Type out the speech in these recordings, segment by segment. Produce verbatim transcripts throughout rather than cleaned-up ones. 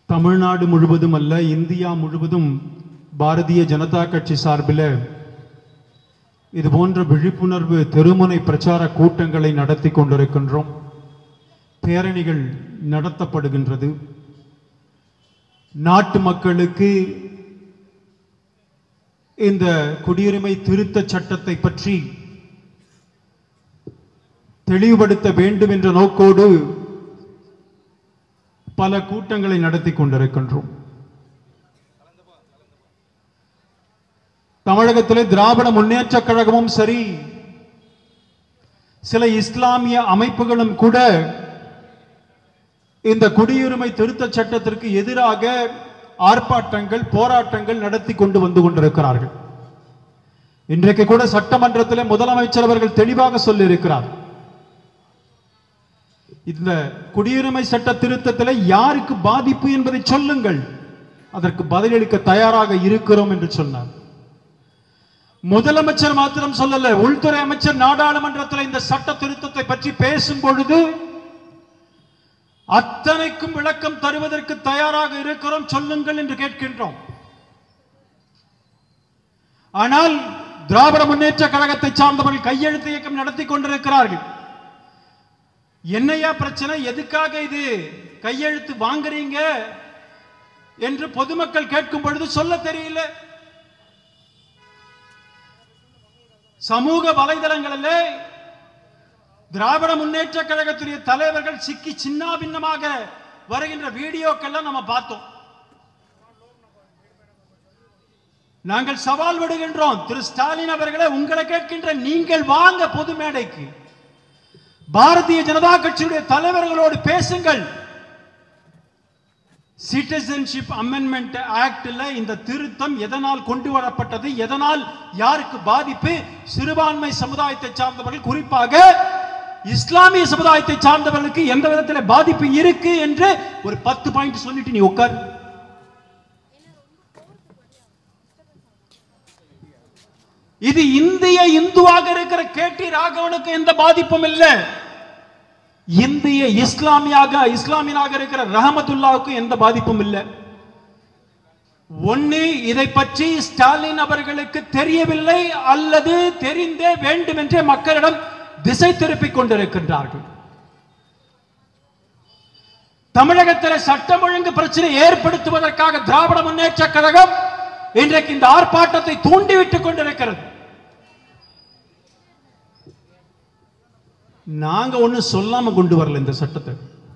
தமிழ்நாடு முழுவதும் அல்ல, இந்தியா முழுவதும் பாரதிய ஜனதா கட்சி சார்பில் இது போன்ற விழிப்புணர்வு தெருமுனை பிரச்சார கூட்டங்களை நடத்தி கொண்டிருக்கின்றோம். பேரணிகள் நடத்தப்படுகின்றது. நாட்டு மக்களுக்கு இந்த குடியுரிமை திருத்த சட்டத்தை பற்றி தெளிவுபடுத்த வேண்டும் என்ற நோக்கோடு பல கூட்டங்களை நடத்தி கொண்டிருக்கின்றோம். தமிழகத்திலே திராவிட முன்னேற்ற கழகமும் சரி, சில இஸ்லாமிய அமைப்புகளும் கூட இந்த குடியுரிமை திருத்த சட்டத்திற்கு எதிராக ஆர்ப்பாட்டங்கள், போராட்டங்கள் நடத்தி கொண்டு வந்து கொண்டிருக்கிறார்கள். இன்றைக்கு கூட சட்டமன்றத்தில் முதலமைச்சர் அவர்கள் தெளிவாக சொல்லியிருக்கிறார், இந்த குடியுரிமை சட்ட திருத்தத்தில் யாருக்கு பாதிப்பு என்பதை சொல்லுங்கள், அதற்கு பதிலளிக்க தயாராக இருக்கிறோம் என்று சொன்னார். முதலமைச்சர் மாத்திரம் சொல்லல, உள்துறை அமைச்சர் நாடாளுமன்றத்தில் இந்த சட்ட திருத்தத்தை பற்றி பேசும் பொழுது அத்தனைக்கும் விளக்கம் தருவதற்கு தயாராக இருக்கிறோம், சொல்லுங்கள் என்று கேட்கின்றோம். ஆனால் திராவிட முன்னேற்ற கழகத்தை சார்ந்தவர்கள் கையெழுத்து இயக்கம் நடத்தி கொண்டிருக்கிறார்கள். என்னையா பிரச்சனை, எதுக்காக இது கையெழுத்து வாங்குறீங்க என்று பொதுமக்கள் கேட்கும் பொழுது சொல்ல தெரியல. சமூக வலைதளங்களிலே திராவிட முன்னேற்ற கழகத்துடைய தலைவர்கள் சிக்கி சின்னாபின்னமாக வருகின்ற வீடியோக்கள் நம்ம பார்த்தோம். நாங்கள் சவால் விடுகின்றோம், திரு ஸ்டாலின் அவர்களே, உங்களை கேட்கின்ற நீங்கள் வாங்க பொது மேடைக்கு, பாரதிய ஜனதா கட்சியுடைய தலைவர்களோடு பேசுங்கள். சிட்டிசன்ஷிப் அமெண்ட்மெண்ட் ஆக்ட்ல இந்த திருத்தம் எதனால் கொண்டு வரப்பட்டது, எதனால் யாருக்கு பாதிப்பு, சிறுபான்மை சமுதாயத்தை சார்ந்தவர்கள், குறிப்பாக இஸ்லாமிய சமுதாயத்தை சார்ந்தவர்களுக்கு எந்த விதத்தில் பாதிப்பு இருக்கு என்று ஒரு பத்து பாயிண்ட் சொல்லிட்டு நீ உட்கார். இது இந்திய இந்துவாக இருக்கிற கே டி ராகவனுக்கு எந்த பாதிப்பும் இல்லை, இந்திய இஸ்லாமியாக இஸ்லாமியனாக இருக்கிற ரஹமத்துல்லாவுக்கு எந்த பாதிப்பும் இல்லை. ஒன்னு, இதை பற்றி ஸ்டாலின் அவர்களுக்கு தெரியவில்லை அல்லது தெரிந்தே வேண்டும் என்றே மக்களிடம் திசை திருப்பிக் கொண்டிருக்கின்றார்கள். தமிழகத்தில் சட்டம் ஒழுங்கு பிரச்சனை ஏற்படுத்துவதற்காக திராவிட முன்னேற்ற கழகம் இன்றைக்கு இந்த ஆர்ப்பாட்டத்தை தூண்டிவிட்டுக் கொண்டிருக்கிறது. நாங்க ஒண்ணு சொல்லாம கொண்டு வரல இந்த சட்டத்தை.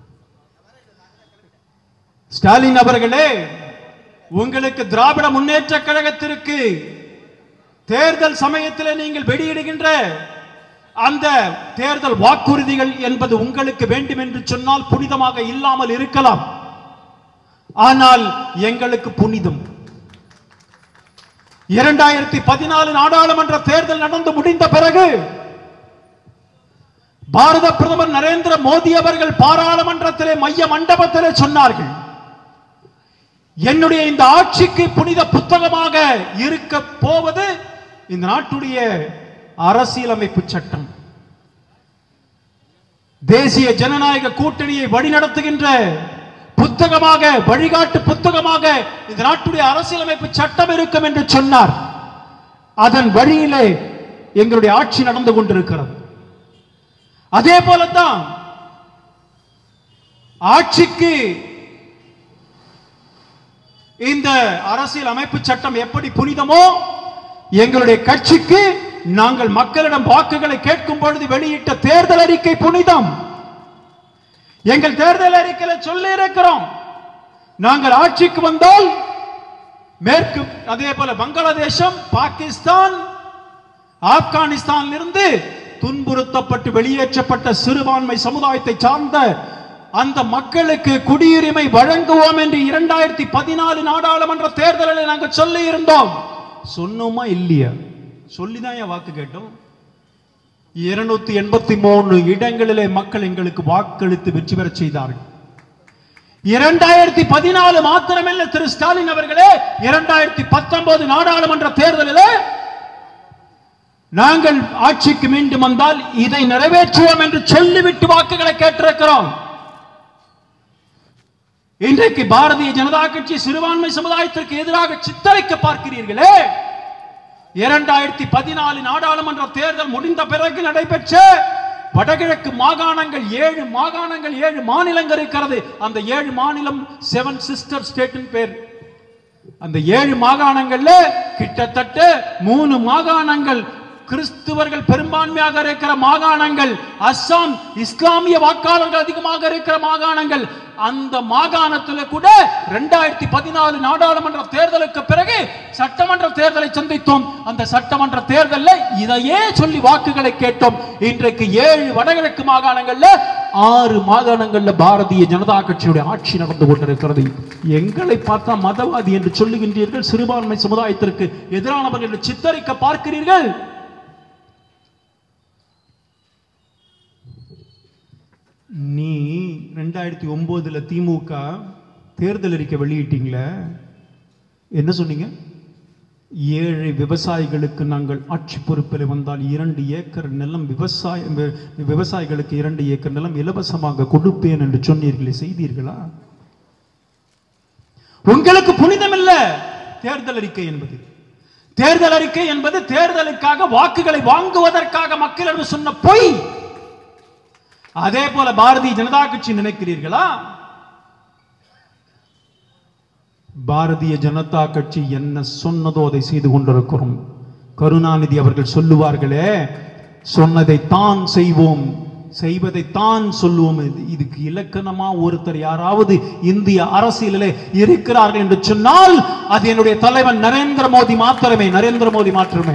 ஸ்டாலின் அவர்களே, உங்களுக்கு திராவிட முன்னேற்ற கழகத்திற்கு தேர்தல் சமயத்தில் நீங்கள் வெளியிடுகின்ற அந்த தேர்தல் வாக்குறுதிகள் என்பது உங்களுக்கு வேண்டும் என்று சொன்னால் புனிதமாக இல்லாமல் இருக்கலாம், ஆனால் எங்களுக்கு புனிதம். இரண்டாயிரத்தி பதினாலு நாடாளுமன்ற தேர்தல் நடந்து முடிந்த பிறகு பாரத பிரதமர் நரேந்திர மோடி அவர்கள் பாராளுமன்றத்திலே மைய மண்டபத்திலே சொன்னார்கள், என்னுடைய இந்த ஆட்சிக்கு புனித புத்தகமாக இருக்க போவது இந்த நாட்டுடைய அரசியலமைப்பு சட்டம். தேசிய ஜனநாயக கூட்டணியை வழிநடத்துகின்ற புத்தகமாக, வழிகாட்டு புத்தகமாக இந்த நாட்டுடைய அரசியலமைப்பு சட்டம் இருக்கும் என்று சொன்னார். அதன் வழியிலே எங்களுடைய ஆட்சி நடந்து கொண்டிருக்கிறது. அதே போலத்தான் ஆட்சிக்கு இந்த அரசியல் அமைப்பு சட்டம் எப்படி புனிதமோ, எங்களுடைய கட்சிக்கு நாங்கள் மக்களிடம் வாக்குகளை கேட்கும் பொழுது வெளியிட்ட தேர்தல் அறிக்கை புனிதம். எங்கள் தேர்தல் அறிக்கையில் சொல்லி இருக்கிறோம், நாங்கள் ஆட்சிக்கு வந்தால் மேற்கு, அதே போல பங்களாதேசம், பாகிஸ்தான், ஆப்கானிஸ்தானில் இருந்து துன்புறுத்தப்பட்டு வெளியேற்றப்பட்ட சிறுபான்மை சமுதாயத்தை சார்ந்த அந்த மக்களுக்கு குடியுரிமை வழங்குவோம் என்று இரண்டாயிரத்தி பதினாலு நாடாளுமன்ற தேர்தலில் நாங்கள் சொல்லி இருந்தோம். சொன்னோமா இல்லையா? சொல்லிதான் வாக்கு கேட்டோம். இருநூத்தி எண்பத்தி மூணு இடங்களிலே மக்கள் எங்களுக்கு வாக்களித்து வெற்றி பெற செய்தார்கள். இரண்டாயிரத்தி பதினாலு மாத்திரமல்ல திரு ஸ்டாலின் அவர்களே, இரண்டாயிரத்தி பத்தொன்பது நாடாளுமன்ற தேர்தலில் நாங்கள் ஆட்சிக்கு மீண்டும் வந்தால் இதை நிறைவேற்றுவோம் என்று சொல்லிவிட்டு வாக்குகளை கேட்டிருக்கிறோம். இன்றைக்கு பாரதிய ஜனதா கட்சி சிறுபான்மை சமுதாயத்திற்கு எதிராக சித்தரிக்க பார்க்கிறீர்களே. இரண்டாயிரத்தி பதினாலு நாடாளுமன்ற தேர்தல் முடிந்த பிறகு நடைபெற்ற வடகிழக்கு மாகாணங்கள் ஏழு மாகாணங்கள் ஏழு மாநிலங்கள் இருக்கிறது. அந்த ஏழு மாநிலம் செவன் சிஸ்டர் ஸ்டேட் பேர். அந்த ஏழு மாகாணங்கள்ல கிட்டத்தட்ட மூணு மாகாணங்கள் கிறிஸ்துவர்கள் பெரும்பான்மையாக இருக்கிற மாகாணங்கள், அஸ்ஸாம் இஸ்லாமிய வாக்காளர்கள் அதிகமாக இருக்கிற மாகாணங்கள். அந்த மாகாணத்தில் கூட இரண்டாயிரத்தி பதினாலு நாடாளுமன்ற தேர்தலுக்கு பிறகு சட்டமன்ற தேர்தலை சந்தித்தோம். அந்த சட்டமன்ற தேர்தலில் இதையே சொல்லி வாக்குகளை கேட்டோம். இன்றைக்கு ஏழு வடகிழக்கு மாகாணங்கள்ல ஆறு மாகாணங்கள்ல பாரதிய ஜனதா கட்சியுடைய ஆட்சி நடந்து கொண்டிருக்கிறது. எங்களை பார்த்தா மதவாதி என்று சொல்லுகின்றீர்கள், சிறுபான்மை சமுதாயத்திற்கு எதிரானவர்கள் என்று சித்தரிக்க பார்க்கிறீர்கள். நீ ரெண்டாயிரத்தி ஒன்பதுல திமுக தேர்தல் அறிக்கை வெளியிட்டீங்களே, என்ன சொன்னீங்க? ஏழை விவசாயிகளுக்கு நாங்கள் ஆட்சி பொறுப்பில் வந்தால் இரண்டு ஏக்கர் நிலம் விவசாய விவசாயிகளுக்கு இரண்டு ஏக்கர் நிலம் இலவசமாக கொடுப்பேன் என்று சொன்னீர்களே, செய்தீர்களா? உங்களுக்கு புனிதம் இல்ல தேர்தல் அறிக்கை என்பது. தேர்தல் அறிக்கை என்பது தேர்தலுக்காக வாக்குகளை வாங்குவதற்காக மக்களிடம் சொன்ன பொய். அதே போல பாரதிய ஜனதா கட்சி நினைக்கிறீர்களா? பாரதிய ஜனதா கட்சி என்ன சொன்னதோ அதை செய்து கொண்டிருக்கிறோம். கருணாநிதி அவர்கள் சொல்லுவார்களே, சொன்னதை தான் செய்வோம், செய்வதை தான் சொல்லுவோம். இதுக்கு இலக்கணமா ஒருத்தர் யாராவது இந்திய அரசியலிலே இருக்கிறார்கள் என்று சொன்னால் அது என்னுடைய தலைவன் நரேந்திர மோடி மாத்திரமே. நரேந்திர மோடி மாத்திரமே.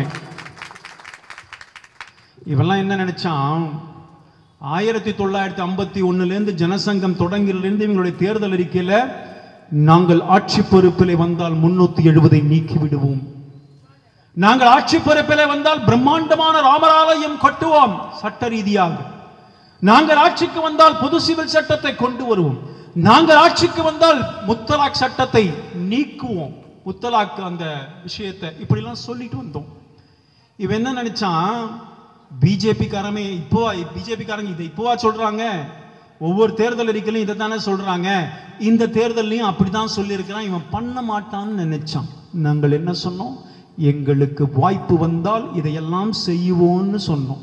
இவெல்லாம் என்ன நினைச்சான், ஆயிரத்தி தொள்ளாயிரத்தி ஐம்பத்தி ஒண்ணுல இருந்து ஜனசங்கம் தொடங்கிலிருந்து இவங்களுடைய தேர்தல் அறிக்கையில நாங்கள் ஆட்சி பொறுப்பிலே வந்தால் முன்னூத்தி எழுபதை நீக்கி விடுவோம், நாங்கள் ஆட்சி பொறுப்பிலே வந்தால் பிரம்மாண்டமான ராமராலயம் கட்டுவோம் சட்ட ரீதியாக, நாங்கள் ஆட்சிக்கு வந்தால் பொது சிவில் சட்டத்தை கொண்டு வருவோம், நாங்கள் ஆட்சிக்கு வந்தால் முத்தலாக் சட்டத்தை நீக்குவோம், முத்தலாக் அந்த விஷயத்தை இப்படி எல்லாம் சொல்லிட்டு வந்தோம். இவன் என்ன நினைச்சான், பிஜேபி காரமே இப்போ பிஜேபி காரங்க இதை இப்போவா சொல்றாங்க, ஒவ்வொரு தேர்தல் அறிக்கையிலும் இதை தானே சொல்றாங்க, இந்த தேர்தலையும் அப்படிதான் சொல்லி இருக்கிறான், இவன் பண்ண மாட்டான்னு நினைச்சான். நாங்கள் என்ன சொன்னோம், எங்களுக்கு வாய்ப்பு வந்தால் இதையெல்லாம் செய்வோம்னு சொன்னோம்.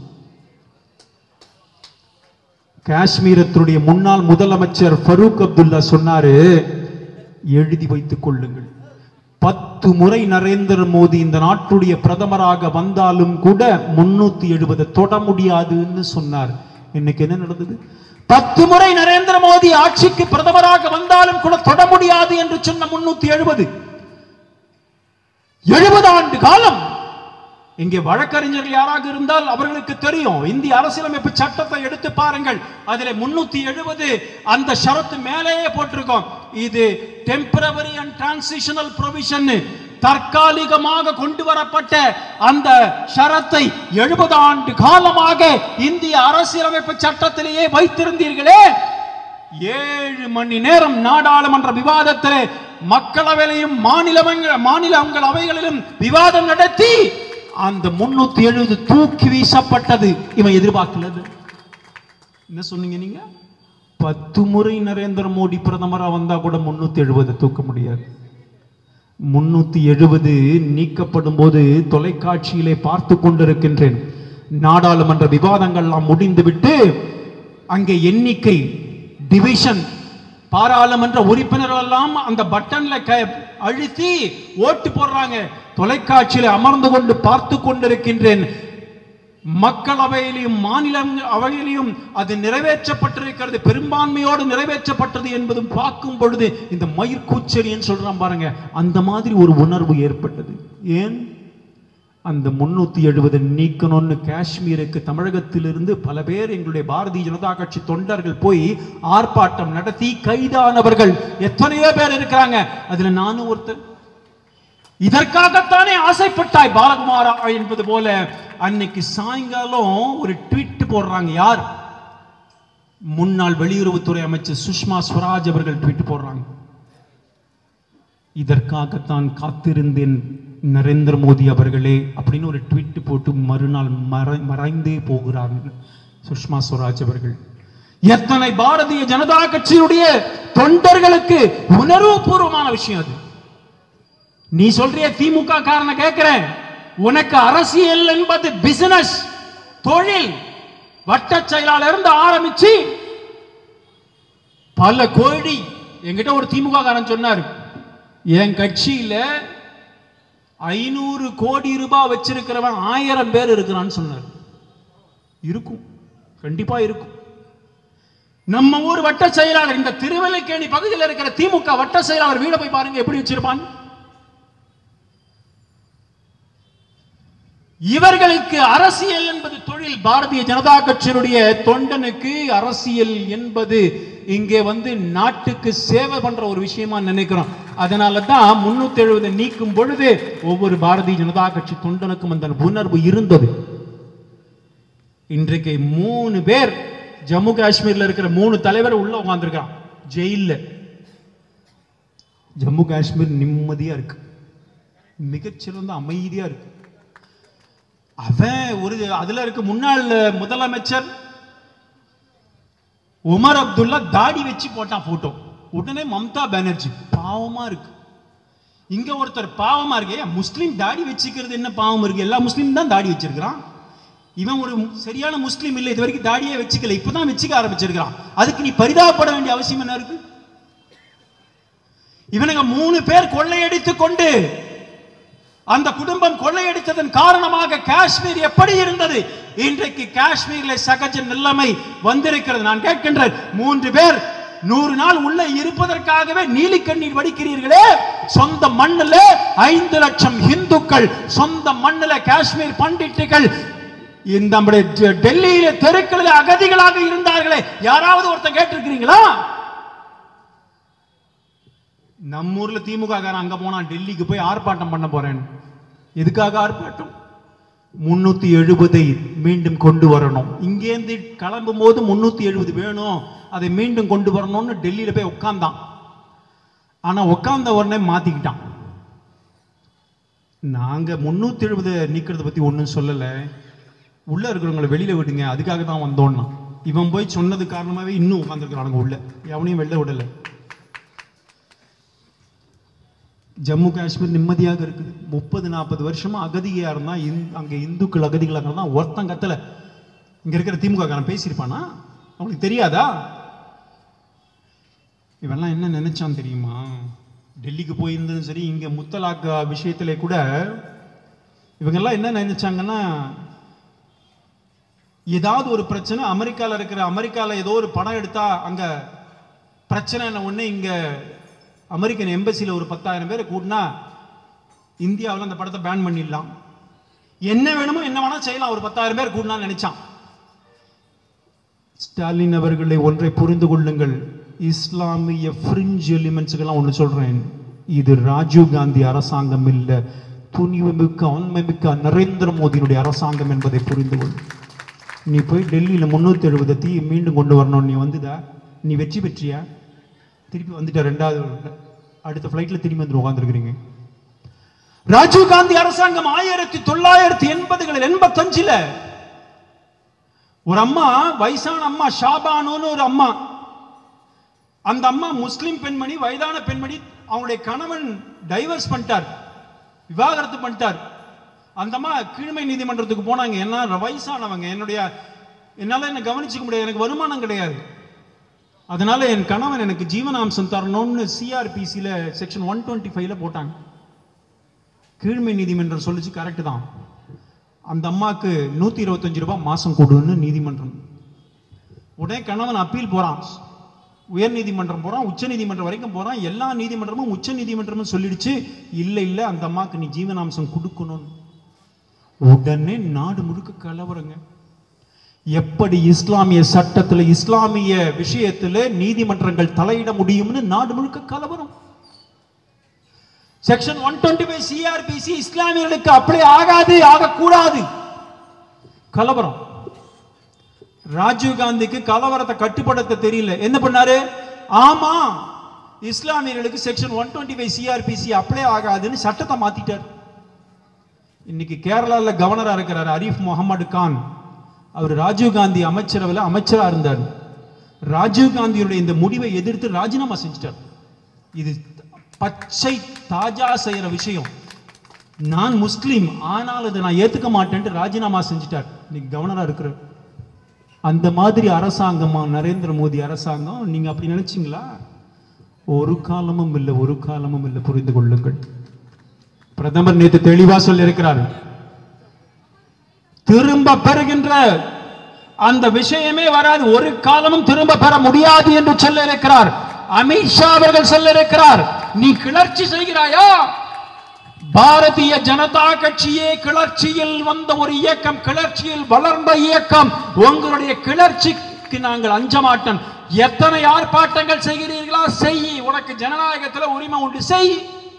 காஷ்மீரத்துடைய முன்னாள் முதலமைச்சர் ஃபரூக் அப்துல்லா சொன்னாரு, எழுதி வைத்துக் கொள்ளுங்கள், பத்து முறை நரேந்திர மோடி இந்த நாட்டுடைய பிரதமராக வந்தாலும் கூட முன்னூத்தி எழுபது தொட முடியாதுன்னு சொன்னார். இன்னைக்கு என்ன நடந்தது? பத்து முறை நரேந்திர மோடி ஆட்சிக்கு பிரதமராக வந்தாலும் கூட தொட முடியாது என்று சொன்ன முன்னூத்தி எழுபது எழுபது ஆண்டு காலம். இங்கே வழக்கறிஞர்கள் யாராக இருந்தால் அவர்களுக்கு தெரியும், இந்திய அரசியலமைப்பு சட்டத்தை எடுத்து பாருங்கள், அதிலே முன்னூத்தி எழுபது அந்த ஷரத்து மேலேயே போட்டிருக்கோம். இது டெம்பரவரி அண்ட் டிரான்சிஷனல் ப்ரொவிஷன், தற்காலிகமாக கொண்டு வரப்பட்ட அந்த ஷரத்தை எழுபது ஆண்டு காலமாக இந்திய அரசியலமைப்பு சட்டத்திலேயே வைத்திருந்தீர்களே. ஏழு மணி நேரம் நாடாளுமன்ற விவாதத்திலே மக்களவையிலும் மாநிலங்கள் மாநிலங்கள் அவைகளிலும் விவாதம் நடத்தி அந்த முன்னூத்தி எழுபது தூக்கி வீசப்பட்டது. இவன் எதிர்பார்க்கல. என்ன சொன்னீங்க நீங்க? பத்து முறை நரேந்திர மோடி பிரதமரா வந்தா கூட முன்னூத்தி எழுபது தூக்க முடியாது. முன்னூத்தி எழுபது நீக்கப்படும் போது தொலைக்காட்சியிலே பார்த்து கொண்டிருக்கின்றேன். நாடாளுமன்ற விவாதங்கள் எல்லாம் முடிந்துவிட்டு அங்கே எண்ணிக்கை டிவிஷன், பாராளுமன்ற உறுப்பினர்கள் எல்லாம் அந்த பட்டன்ல அழுத்தி ஓட்டு போடுறாங்க. தொலைக்காட்சியில அமர்ந்து கொண்டு பார்த்து கொண்டிருக்கின்றேன். மக்களவையிலும் மாநில அவையிலும் அது நிறைவேற்றப்பட்டிருக்கிறது, பெரும்பான்மையோடு நிறைவேற்றப்பட்டது என்பதும் பார்க்கும் பொழுது இந்த மயிர்கூச்சரியன்னு சொல்றான் பாருங்க, அந்த மாதிரி ஒரு உணர்வு ஏற்பட்டது. ஏன் அந்த முன்னூத்தி எழுபது நீக்கணும்னு காஷ்மீருக்கு தமிழகத்திலிருந்து பல பேர் எங்களுடைய பாரதிய ஜனதா கட்சி தொண்டர்கள் போய் ஆர்ப்பாட்டம் நடத்தி கைதானவர்கள் எத்தனையோ பேர் இருக்கிறாங்க. அதுல நானும் ஒருத்தர். இதற்காகத்தானே ஆசைப்பட்டாய் பாலகுமாரா என்பது போல அன்னைக்கு சாயங்காலம் ஒரு ட்வீட் போடுறாங்க. யார்? முன்னாள் வெளியுறவுத்துறை அமைச்சர் சுஷ்மா ஸ்வராஜ் அவர்கள் ட்வீட் போடுறாங்க. இதற்காகத்தான் காத்திருந்தேன் நரேந்திர மோடி அவர்களே அப்படின்னு ஒரு ட்வீட் போட்டு மறுநாள் மறை மறைந்தே போகிறார்கள் சுஷ்மா ஸ்வராஜ் அவர்கள். எத்தனை பாரதிய ஜனதா கட்சியுடைய தொண்டர்களுக்கு உணர்வுபூர்வமான விஷயம் அது. நீ சொல்றிய திமுக காரனை கேட்கிறேன், உனக்கு அரசியல் என்பது பிசினஸ், தொழில். வட்ட செயலாளர் இருந்து ஆரம்பிச்சு பல கோடி. என்கிட்ட ஒரு திமுக காரன் சொன்னார், என் கட்சியில ஐநூறு கோடி ரூபாய் வச்சிருக்கிறவன் ஆயிரம் பேர் இருக்கிறான்னு சொன்னார். இருக்கும், கண்டிப்பா இருக்கும். நம்ம ஊர் வட்ட செயலாளர், இந்த திருவல்லிக்கேணி பகுதியில் இருக்கிற திமுக வட்ட செயலாளர் வீட போய் பாருங்க எப்படி வச்சிருப்பான். இவர்களுக்கு அரசியல் என்பது தொழில். பாரதிய ஜனதா கட்சியினுடைய தொண்டனுக்கு அரசியல் என்பது இங்கே வந்து நாட்டுக்கு சேவை பண்ற ஒரு விஷயமா நினைக்கிறோம். அதனால தான் முன்னூத்தி எழுபது நீக்கும் பொழுது ஒவ்வொரு பாரதிய ஜனதா கட்சி தொண்டனுக்கும் அந்த உணர்வு இருந்தது. இன்றைக்கு மூணு பேர் ஜம்மு காஷ்மீர்ல இருக்கிற மூணு தலைவர் உள்ள உட்கார்ந்திருக்கான் ஜெயில. ஜம்மு காஷ்மீர் நிம்மதியா இருக்கு, மிகச்சிறந்த அமைதியா இருக்கு. அவன் ஒரு அதுல இருக்க முன்னாள் முதலமைச்சர் உமர் அப்துல்லா தாடி வச்சு போட்டான் போட்டோ. உடனே மம்தா பானர்ஜி பாவமா இருக்கு. இங்க ஒருத்தர் பாவமா இருக்கு, முஸ்லீம் தாடி வச்சுக்கிறது என்ன பாவம் இருக்கு? எல்லா முஸ்லீம் தான் தாடி வச்சிருக்கிறான். இவன் ஒரு சரியான முஸ்லீம் இல்லை, இது வரைக்கும் தாடியே வச்சுக்கல, இப்பதான் வச்சுக்க ஆரம்பிச்சிருக்கிறான். அதுக்கு நீ பரிதாபப்பட வேண்டிய அவசியம் என்ன இருக்கு? இவனுங்க மூணு பேர் கொள்ளையடித்து கொண்டு அந்த குடும்பம் கொள்ளையடித்ததன் காரணமாக காஷ்மீர் எப்படி இருந்தது? இன்றைக்கு காஷ்மீரில் சகஜ நிலைமை வந்திருக்கிறது. நான் கேட்கின்றேன், மூன்று பேர் நூறு நாள் உள்ள இருப்பதற்காகவே நீலி கண்ணீர் வடிக்கிறீர்களே. சொந்த மண்ணில் ஐந்து லட்சம் இந்துக்கள், சொந்த மண்ணில் காஷ்மீர் பண்டிட்டுகள் இந்த டெல்லியில தெருக்களில் அகதிகளாக இருந்தார்களே, யாராவது ஒருத்தன் கேட்டிருக்கிறீங்களா? நம்ம ஊர்ல திமுக காரன் அங்க போனா டெல்லிக்கு போய் ஆர்ப்பாட்டம் பண்ண போறேன். எதுக்காக ஆர்ப்பாட்டம்? முன்னூத்தி எழுபதை மீண்டும் கொண்டு வரணும். இங்கேருந்து கிளம்பும் போது முன்னூத்தி எழுபது வேணும், அதை மீண்டும் கொண்டு வரணும்னு டெல்லியில போய் உட்கார்ந்தான். ஆனா உட்கார்ந்த உடனே மாத்திக்கிட்டான். நாங்க முன்னூத்தி எழுபது நீக்கிறத பத்தி ஒன்னும் சொல்லல, உள்ள இருக்கிறவங்களை வெளியில விடுங்க, அதுக்காக தான் வந்தோம்னா. இவன் போய் சொன்னது காரணமாவே இன்னும் உட்கார்ந்துருக்கிறானுங்க உள்ள, எவனையும் வெளில விடல. ஜம்மு காஷ்மீர் நிம்மதியாக இருக்குது. முப்பது நாற்பது வருஷமா அகதியா இருந்தா அங்க இந்துக்கள் அகதிகளாக இருந்தா ஒருத்தன் கத்தல. இங்க இருக்கிற திமுக காரன் பேசியிருப்பானா? அவனுக்கு தெரியாதா? இவெல்லாம் என்ன நினைச்சான் தெரியுமா? டெல்லிக்கு போயிருந்ததும் சரி, இங்க முத்தலாக் விஷயத்திலே கூட இவங்கெல்லாம் என்ன நினைச்சாங்கன்னா, ஏதாவது ஒரு பிரச்சனை அமெரிக்கால இருக்கிற அமெரிக்கால ஏதோ ஒரு படம் எடுத்தா அங்க பிரச்சனை ஒண்ணு, இங்க அமெரிக்கன் எம்பசியில் ஒரு பத்தாயிரம் பேரை கூட்டினா இந்தியாவில் அந்த படத்தை பேன் பண்ணிடலாம், என்ன வேணுமோ என்ன வேணா செய்யலாம், ஒரு பத்தாயிரம் பேர் கூட்டினா நினைச்சான். ஸ்டாலின் அவர்களை ஒன்றை புரிந்து கொள்ளுங்கள், இஸ்லாமிய ஃப்ரிஞ்ச் எலிமெண்ட்ஸுக்கெல்லாம் ஒன்று சொல்றேன், இது ராஜீவ் காந்தி அரசாங்கம் இல்லை, துணிவு மிக்க ஆண்மை மிக்க நரேந்திர மோடியினுடைய அரசாங்கம் என்பதை புரிந்து கொள். நீ போய் டெல்லியில் முன்னூத்தி எழுபது தீ மீண்டும் கொண்டு வரணும், நீ வந்துதா? நீ வெற்றி பெற்றியா? திருப்பி வந்துட்ட, ரெண்டாவது அடுத்த பிளைட்ல திரும்பி வந்து உட்கார்ந்துருக்கிறீங்க. ராஜீவ் காந்தி அரசாங்கம் ஆயிரத்தி தொள்ளாயிரத்தி எண்பதுகளில் எண்பத்தஞ்சுல ஒரு அம்மா, வயசான அம்மா ஷாபானு ஒரு அம்மா, அந்த அம்மா முஸ்லிம் பெண்மணி, வயதான பெண்மணி, அவங்களுடைய கணவன் டைவர்ஸ் பண்ணிட்டார், விவாகரத்து பண்ணிட்டார். அந்த அம்மா கீழ்மை நீதிமன்றத்துக்கு போனாங்க. என்ன வயசானவங்க, என்னுடைய என்னால என்ன கவனிச்சுக்க முடியாது, எனக்கு வருமானம் கிடையாது, அதனால என் கணவன் எனக்கு ஜீவனாம்சம் தரணும்னு சிஆர்பிசியில செக்ஷன் ஒன் டுவெண்ட்டி ஃபைவ்ல போட்டாங்க. கீழ்மை நீதிமன்றம் சொல்லிச்சு, கரெக்ட் தான். அந்த அம்மாக்கு நூத்தி இருபத்தஞ்சு ரூபாய் மாசம் கொடுன்னு நீதிமன்றம். உடனே கணவன் அப்பீல் போறான், உயர் நீதிமன்றம் போறான், உச்ச நீதிமன்றம் வரைக்கும் போறான். எல்லா நீதிமன்றமும் உச்ச நீதிமன்றமும் சொல்லிடுச்சு, இல்ல இல்ல அந்த அம்மாக்கு நீ ஜீவனாம்சம் கொடுக்கணும். உடனே நாடு முழுக்க கலவரங்க. எப்படி இஸ்லாமிய சட்டத்தில் இஸ்லாமிய விஷயத்தில் நீதிமன்றங்கள் தலையிட முடியும்னு நாடு முழுக்க கலவரம். Section one twenty five CrPC இஸ்லாமியர்களுக்கு அப்ளை ஆகாது, ஆகக்கூடாது, கலவரம். ராஜீவ் காந்திக்கு கலவரத்தை கட்டுப்படுத்த தெரியல, என்ன பண்ணாரு? ஆமா, இஸ்லாமியர்களுக்கு section one twenty five CrPC apply ஆகாதுன்னு சட்டத்தை மாத்திட்டார். இன்னைக்கு கேரளாவில் கவர்னரா இருக்கிறார் அரீஃப் முகமது கான். அவர் ராஜீவ் காந்தி அமைச்சரவையில் அமைச்சரா இருந்தார். ராஜீவ் காந்தியுடைய இந்த முடிவை எதிர்த்து ராஜினாமா செஞ்சிட்டார். இது பச்சை தாஜா செய்யற விஷயம். நான் முஸ்லீம், ஆனால் அதை நான் ஏத்துக்க மாட்டேன்ட்டு ராஜினாமா செஞ்சிட்டார். நீங்க கவர்னரா இருக்கிற அந்த மாதிரி அரசாங்கமா நரேந்திர மோடி அரசாங்கம்? நீங்க அப்படி நினைச்சீங்களா? ஒரு காலமும் இல்லை, ஒரு காலமும் இல்லை. புரிந்து கொள்ளுங்கள். பிரதமர் நேற்று தெளிவா சொல்லி இருக்கிறார், திரும்ப பெறுகின்ற அந்த விஷயமே வராது, ஒரு காலமும் திரும்ப பெற முடியாது என்று சொல்ல இருக்கிறார். அமித்ஷா அவர்கள் சொல்ல இருக்கிறார், நீ கிளர்ச்சி செய்கிறாயா? பாரதிய ஜனதா கட்சியே கிளர்ச்சியில் வந்த ஒரு இயக்கம், கிளர்ச்சியில் வளர்ந்த இயக்கம். உங்களுடைய கிளர்ச்சிக்கு நாங்கள் அஞ்ச மாட்டோம். எத்தனை ஆர்ப்பாட்டங்கள் செய்கிறீர்களா செய், உனக்கு ஜனநாயகத்தில் உரிமை உண்டு, செய்.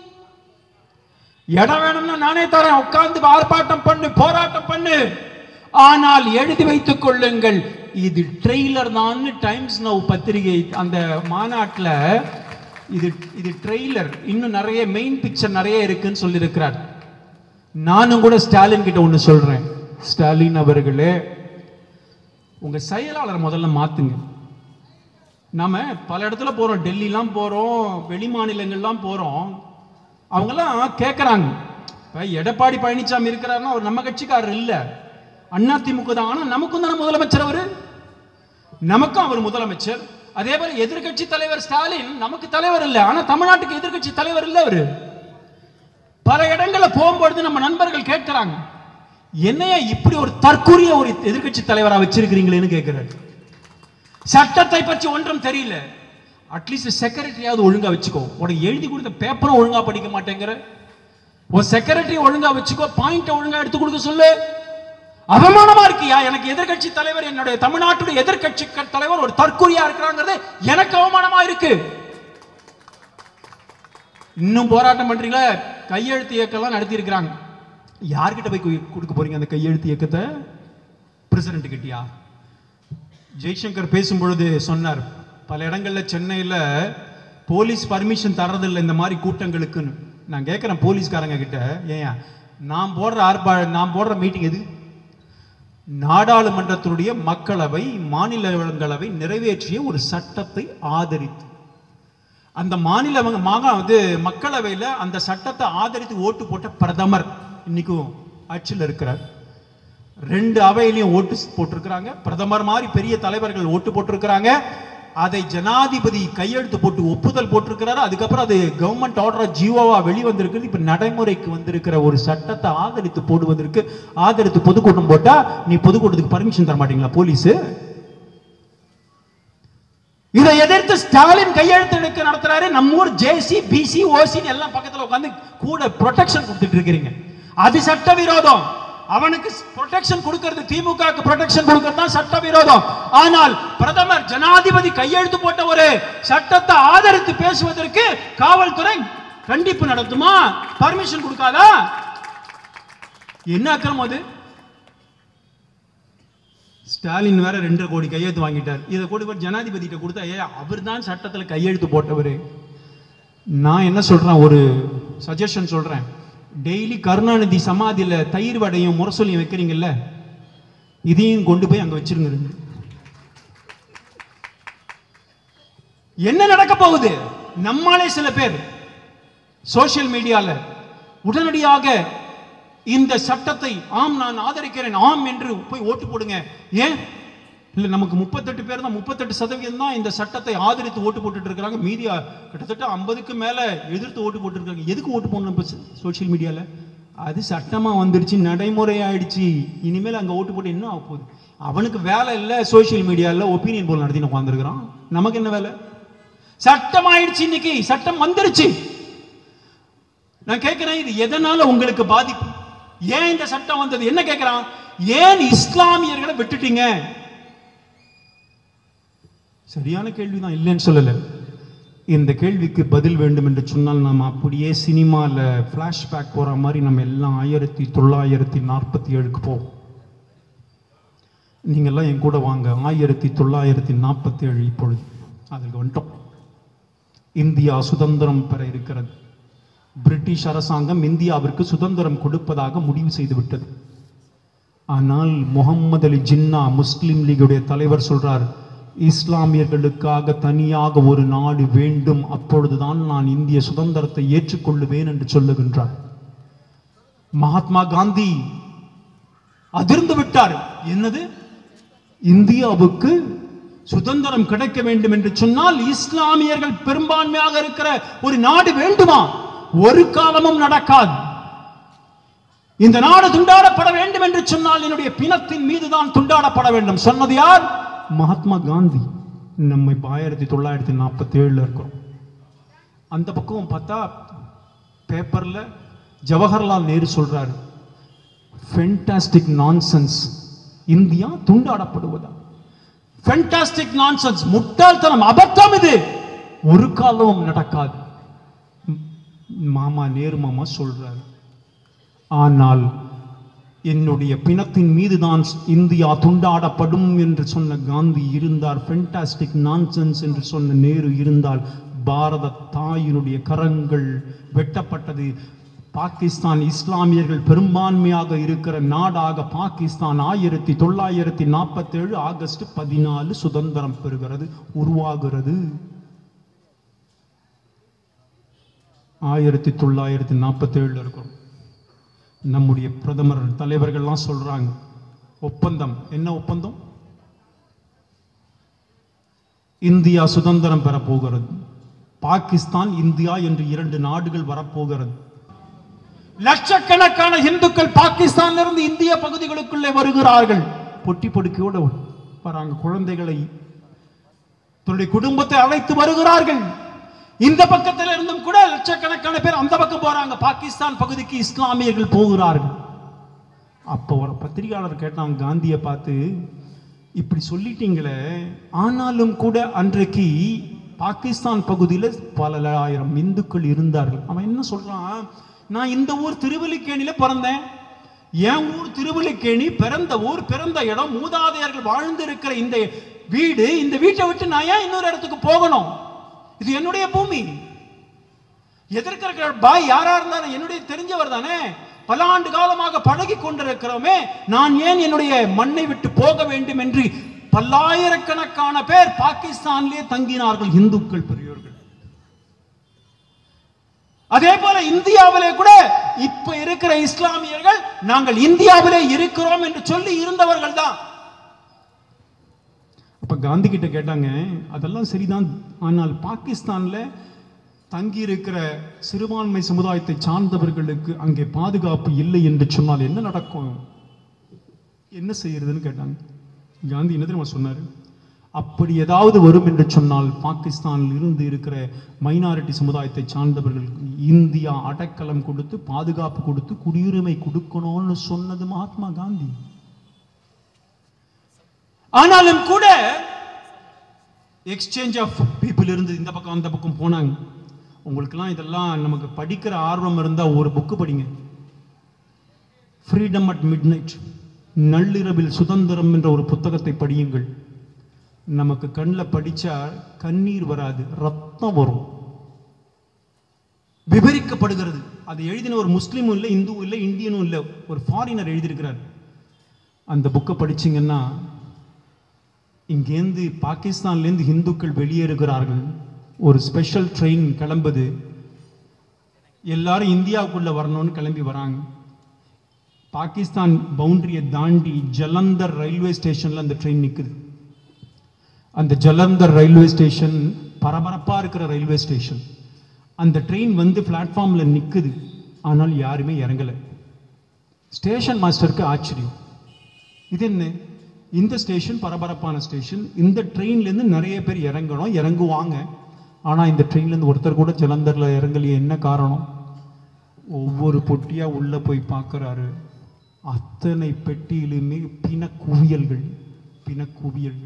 இடம் வேணும்னா நானே தரேன், உட்கார்ந்து ஆர்ப்பாட்டம் பண்ணு, போராட்டம் பண்ணு. ஆனால் எழுதி வைத்துக் கொள்ளுங்கள், இது ட்ரெய்லர் தான். டைம்ஸ் நவ் பத்திரிகை அந்த மாநாட்டில் இது இது ட்ரெய்லர், இன்னும் நிறைய மெயின் பிக்சர் நிறைய இருக்குன்னு சொல்லி இருக்கிறார். நானும் கூட ஸ்டாலின் கிட்ட ஒன்று சொல்றேன், ஸ்டாலின் அவர்களே, உங்க செயலாளர் முதல்ல மாத்துங்க. நாம பல இடத்துல போறோம், டெல்லிலாம் போறோம், வெளி மாநிலங்கள்லாம் போறோம். அவங்கெல்லாம் கேட்கறாங்க, எடப்பாடி பழனிசாமி இருக்கிறாருன்னா அவர் நம்ம கட்சிக்காரர் இல்ல, அதிமுக தான். ஆனா நமக்கும் தானே முதலமைச்சர் அவரு, நமக்கும் அவர் முதலமைச்சர். அதே போல எதிர்கட்சி தலைவர் ஸ்டாலின் நமக்கு தலைவர் இல்ல, ஆனா தமிழ்நாட்டுக்கு எதிர்கட்சி தலைவர் இல்ல அவரு. பல இடங்கள்ல போகும்பொழுது நம்ம நண்பர்கள் கேட்கிறாங்க, என்னையா இப்படி ஒரு தற்கூரிய ஒரு எதிர்கட்சி தலைவரா வச்சிருக்கிறீங்களேன்னு கேட்கிறாரு. சட்டத்தை பற்றி ஒன்றும் தெரியல, அட்லீஸ்ட் செக்ரட்டரியாவது ஒழுங்கா வச்சுக்கோ. உனக்கு எழுதி கொடுத்த பேப்பரும் ஒழுங்கா படிக்க மாட்டேங்கிற, ஒரு செக்ரட்டரி ஒழுங்கா வச்சுக்கோ, பாயிண்ட் ஒழுங்கா எடுத்து கொடுக்க சொல்லு. அவமானமா இருக்கியா? எனக்கு எதிர்கட்சி தலைவர், என்னுடைய தமிழ்நாட்டுடைய எதிர்கட்சி தலைவர் ஒரு தற்கொலையா இருக்கிறாங்கிறது எனக்கு அவமானமா இருக்கு. இன்னும் போராட்டம் பண்றீங்களா? கையெழுத்து இயக்கம் நடத்தி இருக்கிறாங்க. யார்கிட்ட போய் கொடுக்க போறீங்க அந்த கையெழுத்து இயக்கத்தை? பிரசிடென்ட் கிட்டயா? ஜெய்சங்கர் பேசும்பொழுது சொன்னார், பல இடங்கள்ல சென்னையில போலீஸ் பர்மிஷன் தரதில்லை இந்த மாதிரி கூட்டங்களுக்குன்னு. நான் கேட்கிறேன் போலீஸ்காரங்க கிட்ட, ஏன் நான் போடுற ஆர்ப்பா நான் போடுற மீட்டிங் எது? நாடாளுமன்றத்துடைய மக்களவை மாநிலங்களவை நிறைவேற்றிய ஒரு சட்டத்தை ஆதரித்து, அந்த மாநில வந்து மக்களவையில் அந்த சட்டத்தை ஆதரித்து ஓட்டு போட்ட பிரதமர் இன்னைக்கும் ஆட்சியில் இருக்கிறார். ரெண்டு அவையிலையும் ஓட்டு போட்டிருக்கிறாங்க. பிரதமர் மாதிரி பெரிய தலைவர்கள் ஓட்டு போட்டிருக்கிறாங்க. அதை ஜனாதிபதி கையெழுத்து போட்டு ஒப்புதல் போட்டிருக்கிறாரு. அதுக்கப்புறம் அது கவர்மெண்ட் ஆர்டரா ஜியோவா வெளிவந்திருக்கு. இப்ப நடைமுறைக்கு வந்திருக்கிற ஒரு சட்டத்தை ஆதரித்து போடுவதற்கு, ஆதரித்து பொதுக்கூட்டம் போட்டா நீ பொதுக்கூட்டத்துக்கு பர்மிஷன் தர மாட்டீங்களா போலீஸ்? இதை எதிர்த்து ஸ்டாலின் கையெழுத்து எடுக்க நடத்துறாரு. நம்ம ஊர் ஜேசி பிசி ஓசி எல்லாம் பக்கத்துல உட்காந்து கூட ப்ரொடெக்ஷன் கொடுத்துட்டு இருக்கிறீங்க. அது சட்ட விரோதம். அவனுக்கு ப்ரொடெக்ஷன் கொடுக்கிறது, திமுக ப்ரொடெக்ஷன் கொடுக்கிறது தான் சட்ட விரோதம். ஆனால் பிரதமர் ஜனாதிபதி கையெழுத்து போட்ட ஒரு சட்டத்தை ஆதரித்து பேசுவதற்கு காவல்துறை கண்டிப்பு நடத்துமா? பர்மிஷன் கொடுக்காதா? என்ன அக்கிரமம் அது? ஸ்டாலின் வேற ரெண்டரை கோடி கையெழுத்து வாங்கிட்டார். இதை கூட ஜனாதிபதி கிட்ட கொடுத்தா, ஏ அவர் தான் சட்டத்தில் கையெழுத்து போட்டவர். நான் என்ன சொல்றேன், ஒரு சஜஷன் சொல்றேன். டெய்லி கருணாநிதி சமாதியில தயிர் வடையும் முரசொலியும் வைக்கிறீங்கல்ல, இதையும் கொண்டு போய் அங்க வச்சிருங்க. என்ன நடக்க போகுது? நம்மாலே சில பேர் சோசியல் மீடியால உடனடியாக இந்த சட்டத்தை ஆம் நான் ஆதரிக்கிறேன், ஆம் என்று போய் ஓட்டு போடுங்க. ஏன் இல்ல, நமக்கு முப்பத்தெட்டு பேர் தான், முப்பத்தெட்டு சதவீதம் தான் இந்த சட்டத்தை ஆதரித்து ஓட்டு போட்டுட்டு இருக்கிறாங்க. மீடியா கிட்டத்தட்ட ஐம்பதுக்கு மேல எதிர்த்து ஓட்டு போட்டு இருக்காங்க. எதுக்கு ஓட்டு போடணும் சோசியல் மீடியால? அது சட்டமா வந்துருச்சு, நடைமுறை ஆயிடுச்சு. இனிமேல் அங்க ஓட்டு போட்டு என்ன ஆக போகுது? அவனுக்கு வேலை இல்லை, சோசியல் மீடியால ஒப்பீனியன் போல் நடத்தி உட்காந்துருக்கிறான். நமக்கு என்ன வேலை? சட்டம் ஆயிடுச்சு, இன்னைக்கு சட்டம் வந்துருச்சு. நான் கேட்கிறேன், இது எதனால உங்களுக்கு பாதிப்பு? ஏன் இந்த சட்டம் வந்தது? என்ன கேட்கிறான்? ஏன் இஸ்லாமியர்களை விட்டுட்டீங்க? சரியான கேள்விதான், இல்லைன்னு சொல்லல. இந்த கேள்விக்கு பதில் வேண்டும் என்று சொன்னால் நாம் அப்படியே சினிமால பிளாஷ்பேக் போற மாதிரி நம்ம எல்லாம் ஆயிரத்தி தொள்ளாயிரத்தி நாற்பத்தி ஏழுக்கு போவோம். நீங்கெல்லாம் என் கூட வாங்க. ஆயிரத்தி தொள்ளாயிரத்தி நாற்பத்தி ஏழு இப்பொழுது அதுக்கு வந்துட்டோம். இந்தியா சுதந்திரம் பெற இருக்கிறது. பிரிட்டிஷ் அரசாங்கம் இந்தியாவிற்கு சுதந்திரம் கொடுப்பதாக முடிவு செய்து விட்டது. ஆனால் முகமது அலி ஜின்னா முஸ்லிம் லீகுடைய தலைவர் சொல்றார், இஸ்லாமியர்களுக்காக தனியாக ஒரு நாடு வேண்டும், அப்பொழுதுதான் நான் இந்திய சுதந்திரத்தை ஏற்றுக்கொள்ளுவேன் என்று சொல்லுகின்றார். மகாத்மா காந்தி அதிர்ந்து விட்டார். என்னது, இந்தியாவுக்கு சுதந்திரம் கிடைக்க வேண்டும் என்று சொன்னால் இஸ்லாமியர்கள் பெரும்பான்மையாக இருக்கிற ஒரு நாடு வேண்டுமா? ஒரு காலமும் நடக்காது. இந்த நாடு துண்டாடப்பட வேண்டும் என்று சொன்னால் என்னுடைய பிணத்தின் மீதுதான் துண்டாடப்பட வேண்டும். சொன்னது யார்? மகாத்மா காந்தி. நம்ம ஆயிரத்தி தொள்ளாயிரத்தி நாற்பத்தி ஏழுல இருக்கிறோம். அந்த பக்கம் பார்த்தா பேப்பர்ல ஜவஹர்லால் நேரு சொல்றாரு, ஃபென்டாஸ்டிக் நான்சென்ஸ், இந்தியா துண்டாடப்படுவதா? ஃபென்டாஸ்டிக் நான்சென்ஸ், முட்டாள்தனம், அபத்தம், இது ஒரு காலமும் நடக்காது. மாமா நேரு மாமா சொல்றாரு. ஆனால் என்னுடைய பிணத்தின் மீதுதான் இந்தியா துண்டாடப்படும் என்று சொன்ன காந்தி இருந்தார், ஃபென்டாஸ்டிக் நான்சென்ஸ் என்று சொன்ன நேரு இருந்தால் பாரத தாயினுடைய கரங்கள் வெட்டப்பட்டது. பாகிஸ்தான் இஸ்லாமியர்கள் பெரும்பான்மையாக இருக்கிற நாடாக பாகிஸ்தான் ஆயிரத்தி தொள்ளாயிரத்தி நாற்பத்தி ஏழு ஆகஸ்ட் பதினாலு சுதந்திரம் பெறுகிறது, உருவாகிறது. ஆயிரத்தி தொள்ளாயிரத்தி நாற்பத்தி ஏழுல இருக்கிறோம். நம்முடைய பிரதமர் தலைவர்கள்லாம் சொல்றாங்க ஒப்பந்தம். என்ன ஒப்பந்தம்? இந்தியா சுதந்திரம் பெற போகிறது, பாகிஸ்தான் இந்தியா என்று இரண்டு நாடுகள் வரப்போகிறது. லட்சக்கணக்கான இந்துக்கள் பாகிஸ்தானிலிருந்து இந்திய பகுதிகளுக்குள்ளே வருகிறார்கள். பொட்டி பொடுக்கையோடு வராங்க. குழந்தைகளை, தன்னுடைய குடும்பத்தை அழைத்து வருகிறார்கள். இந்த பக்கத்தில் இருந்தும் கூட லட்சக்கணக்கான பேர் அந்த பக்கம் போறாங்க. பாகிஸ்தான் பகுதிக்கு இஸ்லாமியர்கள் போகிறார்கள். அப்போ ஒரு பத்திரிகையாளர் கேட்டாங்க காந்தியை பார்த்து, இப்படி சொல்லிட்டீங்களே, ஆனாலும் கூட அன்றைக்கு பாகிஸ்தான் பகுதியில் பல ஆயிரம் இந்துக்கள் இருந்தார்கள். அவன் என்ன சொல்றான், நான் இந்த ஊர் திருவல்லிக்கேணியில பிறந்தேன், என் ஊர் திருவல்லிக்கேணி பிறந்த ஊர், பிறந்த இடம், மூதாதையர்கள் வாழ்ந்து இருக்கிற இந்த வீடு, இந்த வீட்டை விட்டு நான் ஏன் இன்னொரு இடத்துக்கு போகணும்? இது என்னுடைய பூமி. எதிர்க்கிற பாய் யாரா இருந்தாலும் என்னுடைய தெரிஞ்சவர் தானே, பல ஆண்டு காலமாக பழகி கொண்டிருக்கிறோமே, நான் ஏன் என்னுடைய மண்ணை விட்டு போக வேண்டும் என்று பல்லாயிரக்கணக்கான பேர் பாகிஸ்தானிலே தங்கினார்கள், இந்துக்கள் பெரியோர்கள். அதே போல இந்தியாவிலே கூட இப்ப இருக்கிற இஸ்லாமியர்கள் நாங்கள் இந்தியாவிலே இருக்கிறோம் என்று சொல்லி இருந்தவர்கள் தான். அப்ப காந்தி கிட்ட கேட்டாங்க, அதெல்லாம் சரிதான், ஆனால் பாகிஸ்தான்ல தங்கி இருக்கிற சிறுபான்மை சமுதாயத்தை சார்ந்தவர்களுக்கு அங்கே பாதுகாப்பு இல்லை என்று சொன்னால் என்ன நடக்கும், என்ன செய்யறதுன்னு கேட்டாங்க. காந்தி என்ன தெரியுமா சொன்னாரு, அப்படி ஏதாவது வரும் என்று சொன்னால் பாகிஸ்தானில் இருந்து இருக்கிற மைனாரிட்டி சமுதாயத்தை சார்ந்தவர்களுக்கு இந்தியா அடைக்கலம் கொடுத்து பாதுகாப்பு கொடுத்து குடியுரிமை கொடுக்கணும்னு சொன்னது மகாத்மா காந்தி. ஆனாலும் கூட எக்ஸ்சேஞ்ச் ஆஃப் பீப்புள் இருந்து இந்த பக்கம் அந்த பக்கம் போனாங்க. உங்களுக்கெல்லாம் இதெல்லாம் நமக்கு படிக்கிற ஆர்வம் இருந்தா ஒரு புக்கு படிங்க, ஃப்ரீடம் அட் மிட் நைட், நள்ளிரவில் சுதந்திரம் என்ற ஒரு புத்தகத்தை படியுங்கள். நமக்கு கண்ணில் படிச்சா கண்ணீர் வராது, ரத்தம் வரும். விவரிக்கப்படுகிறது. அது எழுதின ஒரு முஸ்லீமும் இல்லை, இந்துவும் இல்லை, இந்தியனும் இல்லை, ஒரு ஃபாரினர் எழுதியிருக்கிறார். அந்த புக்கை படிச்சிங்கன்னா, இங்கேருந்து பாகிஸ்தான்லேருந்து இந்துக்கள் வெளியேறுகிறார்கள், ஒரு ஸ்பெஷல் ட்ரெயின் கிளம்புது, எல்லாரும் இந்தியாவுக்குள்ள வரணும்னு கிளம்பி வராங்க. பாகிஸ்தான் பவுண்டரியை தாண்டி ஜலந்தர் ரயில்வே ஸ்டேஷன்ல அந்த ட்ரெயின் நிற்குது. அந்த ஜலந்தர் ரயில்வே ஸ்டேஷன் பரபரப்பா இருக்கிற ரயில்வே ஸ்டேஷன். அந்த ட்ரெயின் வந்து பிளாட்ஃபார்ம்ல நிற்குது, ஆனால் யாருமே இறங்கலை. ஸ்டேஷன் மாஸ்டருக்கு ஆச்சரியம், இது என்ன, இந்த ஸ்டேஷன் பரபரப்பான ஸ்டேஷன், இந்த ட்ரெயின்லேருந்து நிறைய பேர் இறங்கணும், இறங்குவாங்க, ஆனால் இந்த ட்ரெயின்லேருந்து ஒருத்தர் கூட ஜலந்தர்ல இறங்கலையே, என்ன காரணம்? ஒவ்வொரு பொட்டியா உள்ள போய் பார்க்குறாரு, அத்தனை பெட்டியிலுமே பிணக்குவியல்கள், பிணக்குவியல்கள்.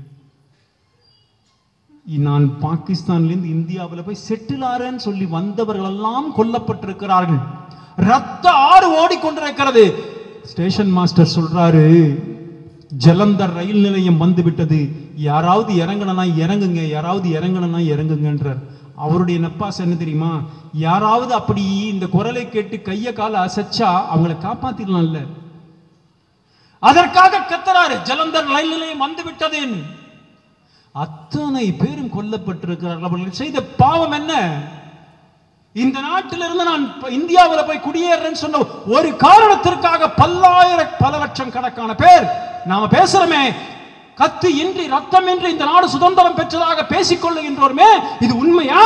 நான் பாகிஸ்தான்லேருந்து இந்தியாவில் போய் செட்டில் ஆறேன்னு சொல்லி வந்தவர்கள் எல்லாம் கொல்லப்பட்டிருக்கிறார்கள். ரத்த ஆறு ஓடிக்கொண்டிருக்கிறது. ஸ்டேஷன் மாஸ்டர் சொல்றாரு, ஜலந்தர் ரயில் நிலையம் வந்து விட்டது, யாராவது இறங்கணும்னா இறங்குங்க, யாராவது இறங்கணும்னா இறங்குங்கன்றார். அவருடைய நப்பாஸ் என்ன தெரியுமா, யாராவது அப்படி இந்த குரலை கேட்டு கைய கால அசைச்சா அவங்களை காப்பாத்திடலாம்ல, அதற்காக கத்துறாரு, ஜலந்தர் ரயில் நிலையம் வந்து விட்டதுன்னு. அத்தனை பேரும் கொல்லப்பட்டிருக்கிறார்கள். அவர்கள் செய்த பாவம் என்ன? இந்த நாட்டிலிருந்து நான் இந்தியாவில் போய் குடியேறேன்னு சொன்ன ஒரு காரணத்திற்காக பல்லாயிர பல லட்சம் கணக்கான பேர் நாம பேசுறோமே, கத்தி இன்றி ரத்தம் இன்றி இந்த நாடு சுதந்திரம் பெற்றதாக பேசிக் கொள்ளுகின்றோமே, இது உண்மையா?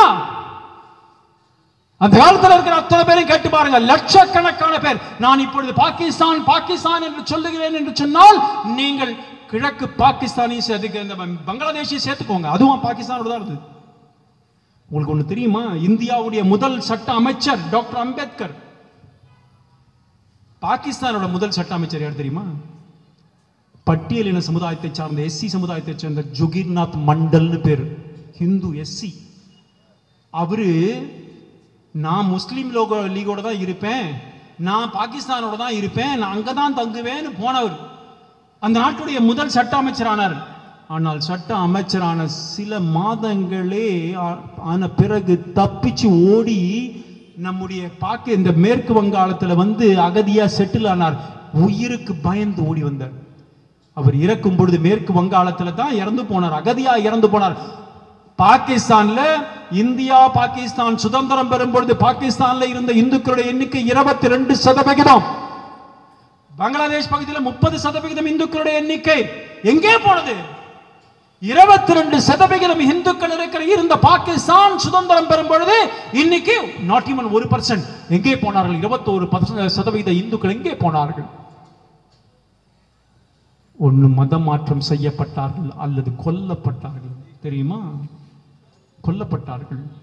அந்த காலத்தில் இருக்கிற அத்தனை பேரையும் கேட்டு பாருங்க, லட்சக்கணக்கான பேர். நான் இப்பொழுது பாகிஸ்தான் பாகிஸ்தான் என்று சொல்லுகிறேன் என்று சொன்னால் நீங்கள் கிழக்கு பாகிஸ்தானையும் சேர்த்துக்க, இந்த பங்களாதேஷையும் சேர்த்துக்கோங்க, அதுவும் பாகிஸ்தானோட தான் இருந்தது. உங்களுக்கு ஒண்ணு தெரியுமா? இந்தியாவுடைய முதல் சட்ட அமைச்சர் டாக்டர் அம்பேத்கர், பாகிஸ்தானோட முதல் சட்ட அமைச்சர் யார் தெரியுமா? பட்டியலின சமுதாயத்தை சார்ந்த எஸ்சி சமுதாயத்தை சேர்ந்த ஜோகிர்நாத் மண்டல்னு பேரு, ஹிந்து எஸ்சி. அவரு நான் முஸ்லீம் லோக லீகோட தான் இருப்பேன், நான் பாகிஸ்தானோட தான் இருப்பேன், நான் அங்கதான் தங்குவேன்னு போனவர் அந்த நாட்டுடைய முதல் சட்ட அமைச்சரானார். ஆனால் சட்ட அமைச்சரான சில மாதங்களே ஆன பிறகு தப்பிச்சு ஓடி நம்முடைய பாக்க இந்த மேற்கு வங்காளத்தில் வந்து அகதியா செட்டில் ஆனார். உயிருக்கு பயந்து ஓடி வந்தார். அவர் இறக்கும் பொழுது மேற்கு வங்காளத்தில் தான் இறந்து போனார், அகதியா இறந்து போனார். பாகிஸ்தான்ல இந்தியா பாகிஸ்தான் சுதந்திரம் பெறும் பொழுது பாகிஸ்தான்ல இருந்த இந்துக்களுடைய எண்ணிக்கை இருபத்தி ரெண்டு சதவிகிதம், பங்களாதேஷ் பகுதியில் முப்பது சதவிகிதம் இந்துக்களுடைய எண்ணிக்கை. எங்கே போனது? இருபத்தி ரெண்டு சதவிகிதம் இந்துக்கள் இருக்கிற இருந்த பாகிஸ்தான் சுதந்திரம் பெறும் பொழுது இன்னைக்கு நாட் ஈவன் ஒரு பர்சன்ட். எங்கே போனார்கள்? இருபத்தோரு சதவிகித இந்துக்கள் எங்கே போனார்கள்? ஒன்று மதம் மாற்றம் செய்யப்பட்டார்கள் அல்லது கொல்லப்பட்டார்கள். தெரியுமா? கொல்லப்பட்டார்கள்.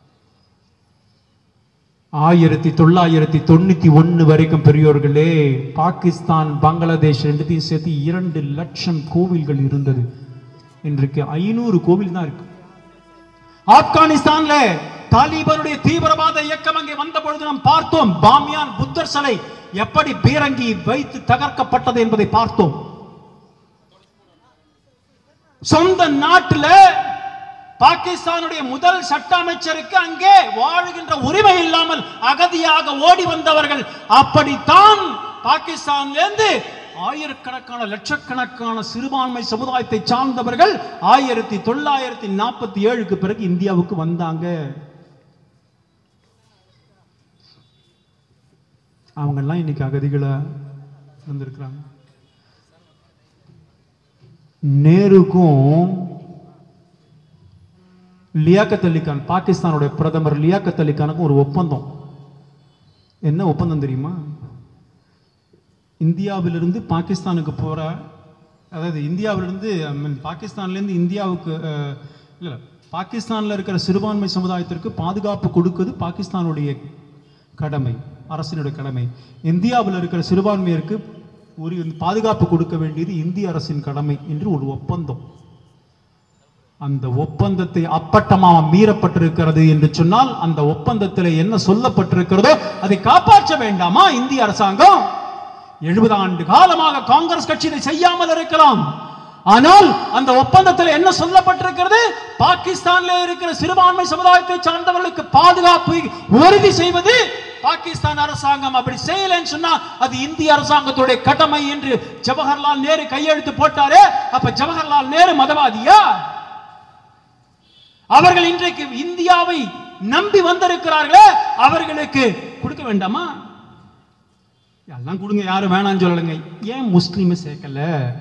ஆயிரத்தி தொள்ளாயிரத்தி தொண்ணூத்தி ஒன்னு வரைக்கும் பெரியோர்களே, பாகிஸ்தான் பங்களாதேஷ் ரெண்டுத்தையும் சேர்த்து இரண்டு லட்சம் கோவில்கள் இருந்தது. இன்றைக்கு ஐநூறு கோவில் தான் இருக்கு. ஆப்கானிஸ்தான்ல தாலிபானுடைய தீவிரவாத இயக்கம் அங்கே வந்த பொழுது நாம் பார்த்தோம், பாமியான் புத்தர் சிலை எப்படி பீரங்கி வைத்து தகர்க்கப்பட்டது என்பதை பார்த்தோம். சொந்த நாட்டில் பாகிஸ்தானுடைய முதல் சட்ட அமைச்சருக்கு அங்கே வாழுகின்ற உரிமை இல்லாமல் அகதியாக ஓடி வந்தவர்கள். அப்படித்தான் பாகிஸ்தானிலிருந்து ஆயிரக்கணக்கான லட்சக்கணக்கான சிறுபான்மை சமுதாயத்தை சார்ந்தவர்கள் ஆயிரத்தி தொள்ளாயிரத்தி நாற்பத்தி ஏழுக்கு பிறகு இந்தியாவுக்கு வந்தாங்க. அவங்க எல்லாம் இன்னைக்கு அகதிகளா வந்திருக்கிறாங்க. நேருக்கும் லியாக்கத் அலி கான், பாகிஸ்தானுடைய பிரதமர் லியாக்கத் அலி கானுக்கும் ஒரு ஒப்பந்தம். என்ன ஒப்பந்தம் தெரியுமா? இந்தியாவிலிருந்து பாகிஸ்தானுக்கு போற, அதாவது இந்தியாவிலிருந்து பாகிஸ்தான்லேருந்து இந்தியாவுக்கு இல்லை, பாகிஸ்தானில் இருக்கிற சிறுபான்மை சமுதாயத்திற்கு பாதுகாப்பு கொடுக்குது பாகிஸ்தானுடைய கடமை, அரசினுடைய கடமை. இந்தியாவில் இருக்கிற சிறுபான்மையருக்கு ஒரு பாதுகாப்பு கொடுக்க வேண்டியது இந்திய அரசின் கடமை என்று ஒரு ஒப்பந்தம். அந்த ஒப்பந்தத்தை அப்பட்டமாக மீறப்பட்டிருக்கிறது என்று சொன்னால் அந்த ஒப்பந்தத்தில் என்ன சொல்லப்பட்டிருக்கிறதோ அதை காப்பாற்ற வேண்டாமா இந்திய அரசாங்கம்? எழுபது ஆண்டு காலமாக காங்கிரஸ் கட்சி இதை செய்யாமல் இருக்கலாம். ஆனால் அந்த ஒப்பந்தத்தில் என்ன சொல்லப்பட்டிருக்கிறது? பாகிஸ்தானில் இருக்கிற சிறுபான்மை சமுதாயத்தை சார்ந்தவர்களுக்கு பாதுகாப்பு உறுதி செய்வது பாகிஸ்தான் அரசாங்கம். அப்படி செய்யலன்னு சொன்னா அது இந்திய அரசாங்கத்துடைய கடமை என்று ஜவஹர்லால் நேரு கையெழுத்து போட்டாரே. அப்ப ஜவஹர்லால் நேரு மதவாதியா? அவர்கள் இன்றைக்கு இந்தியாவை நம்பி வந்திருக்கிறார்களே, அவர்களுக்கு கொடுக்க வேண்டாமா? எல்லாம் கொடுங்க, யாரும் வேணான்னு சொல்லலைங்க. ஏன் முஸ்லீம் சேர்க்கல?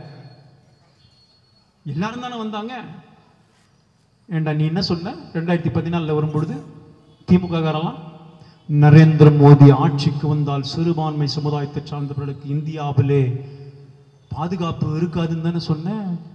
எல்லாரும் தானே வந்தாங்க. ஏண்டா நீ என்ன சொன்ன? ரெண்டாயிரத்தி பதினாலுல வரும்பொழுது திமுக காரெல்லாம் நரேந்திர மோடி ஆட்சிக்கு வந்தால் சிறுபான்மை சமுதாயத்தை சார்ந்தவர்களுக்கு இந்தியாவிலே பாதுகாப்பு இருக்காதுன்னு தானே சொன்ன.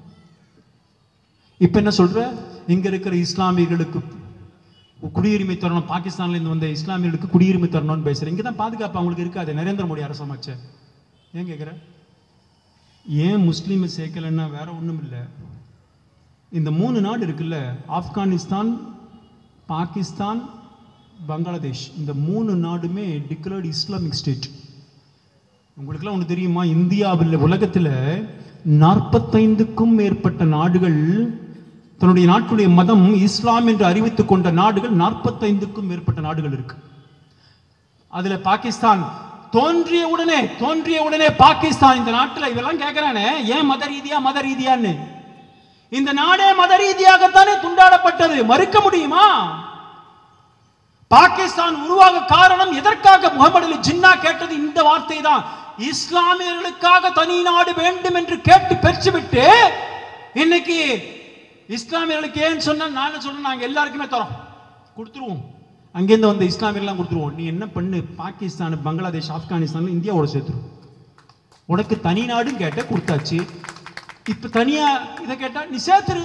இப்ப என்ன சொல்ற? இங்க இருக்கிற இஸ்லாமியர்களுக்கு குடியுரிமை தரணும், பாகிஸ்தான்ல இருந்து வந்த இஸ்லாமியர்களுக்கு குடியுரிமை தரணும்னு பேசுறேன். இங்கதான் பாதுகாப்பு அவங்களுக்கு இருக்காது. நரேந்திர மோடி அரசு அமைச்சர் ஏன் கேட்கிற? ஏன் முஸ்லீம் சேர்க்கலன்னா வேற ஒண்ணும் இல்லை. இந்த மூணு நாடு இருக்குல்ல, ஆப்கானிஸ்தான், பாகிஸ்தான், பங்களாதேஷ், இந்த மூணு நாடுமே டிக்ளேர்டு இஸ்லாமிக் ஸ்டேட். உங்களுக்குலாம் ஒன்று தெரியுமா? இந்தியாவில் உலகத்தில் நாற்பத்தைந்துக்கும் மேற்பட்ட நாடுகள் தன்னுடைய நாட்டுடைய மதம் இஸ்லாம் என்று அறிவித்துக் கொண்ட நாடுகள் நாற்பத்தைந்துக்கும் மேற்பட்ட நாடுகள் இருக்கு. அதுல பாகிஸ்தான் தோன்றிய உடனே தோன்றிய உடனே பாகிஸ்தான் இந்த நாட்டில் இதெல்லாம் கேட்கிறானே, ஏன் மத ரீதியா மத ரீதியான்னு. இந்த நாடே மத ரீதியாகத்தானே துண்டாடப்பட்டது, மறுக்க முடியுமா? பாகிஸ்தான் உருவாக காரணம் எதற்காக? முகமது அலி ஜின்னா கேட்டது இந்த வார்த்தை தான், இஸ்லாமியர்களுக்காக தனி நாடு வேண்டும் என்று கேட்டு பெற்றுவிட்டு இன்னைக்கு இஸ்லாமியர்களுக்கு ஏன் சொன்னா, நான் சொல்றேன் நாங்க எல்லாருக்குமே தரோம், கொடுத்துருவோம், அங்கேருந்து வந்த இஸ்லாமியர்கள் கொடுத்துருவோம், நீ என்ன பண்ணு, பாகிஸ்தான், பங்களாதேஷ், ஆப்கானிஸ்தான், இந்தியாவோட சேர்த்துரும், உனக்கு தனி நாடும் கேட்ட கொடுத்தாச்சு, இப்ப தனியா இதை கேட்டா நீ சேர்த்துரு.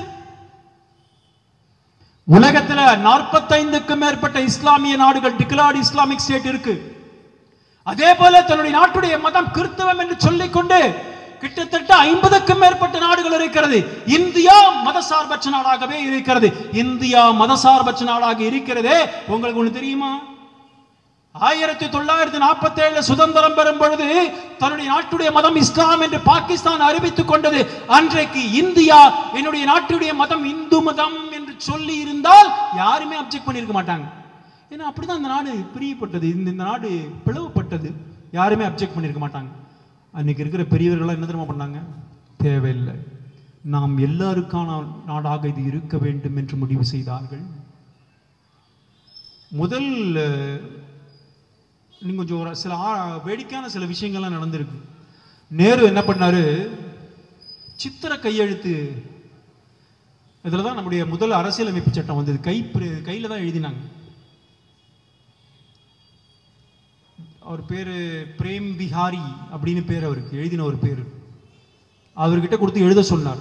உலகத்துல நாற்பத்தைந்துக்கும் மேற்பட்ட இஸ்லாமிய நாடுகள் டிக்ளேர்ட் இஸ்லாமிக் ஸ்டேட் இருக்கு. அதே போல தன்னுடைய நாட்டுடைய மதம் கிறிஸ்தவம் என்று சொல்லிக்கொண்டு கிட்டத்தட்ட ஐம்பதுக்கும் மேற்பட்ட நாடுகள் இருக்கிறது. இந்தியா மதசார்பற்ற நாடாகவே இருக்கிறது. இந்தியா மதசார்பற்ற நாடாக இருக்கிறதே உங்களுக்கு ஒண்ணு தெரியுமா? ஆயிரத்தி தொள்ளாயிரத்தி நாற்பத்தி ஏழுல சுதந்திரம் பெறும் பொழுது தன்னுடைய நாட்டுடைய மதம் இஸ்லாம் என்று பாகிஸ்தான் அறிவித்துக் கொண்டது. அன்றைக்கு இந்தியா என்னுடைய நாட்டுடைய மதம் இந்து மதம் என்று சொல்லி இருந்தால் யாருமே அப்செக்ட் பண்ணிருக்க மாட்டாங்க. ஏன்னா அப்படிதான் இந்த நாடு பிரியப்பட்டது, இந்த நாடு பிளவுபட்டது, யாருமே அப்செக்ட் பண்ணிருக்க மாட்டாங்க. அன்னைக்கு இருக்கிற பெரியவர்கள் என்ன தெரியுமா பண்ணாங்க? தேவையில்லை, நாம் எல்லாருக்கான நாடாக இது இருக்க வேண்டும் என்று முடிவு செய்தார்கள். முதல் நீங்க கொஞ்சம் ஒரு சில வேடிக்கையான சில விஷயங்கள்லாம் நடந்திருக்கு. நேரு என்ன பண்ணாரு, சித்திர கையெழுத்து, இதுலதான் நம்முடைய முதல் அரசியலமைப்பு சட்டம் வந்தது, கை கையில தான் எழுதினாங்க. அவர் பேரு பிரேம் விஹாரி அப்படின்னு பேர், அவருக்கு எழுதின ஒரு பேரு, அவர்கிட்ட கொடுத்து எழுத சொன்னார்.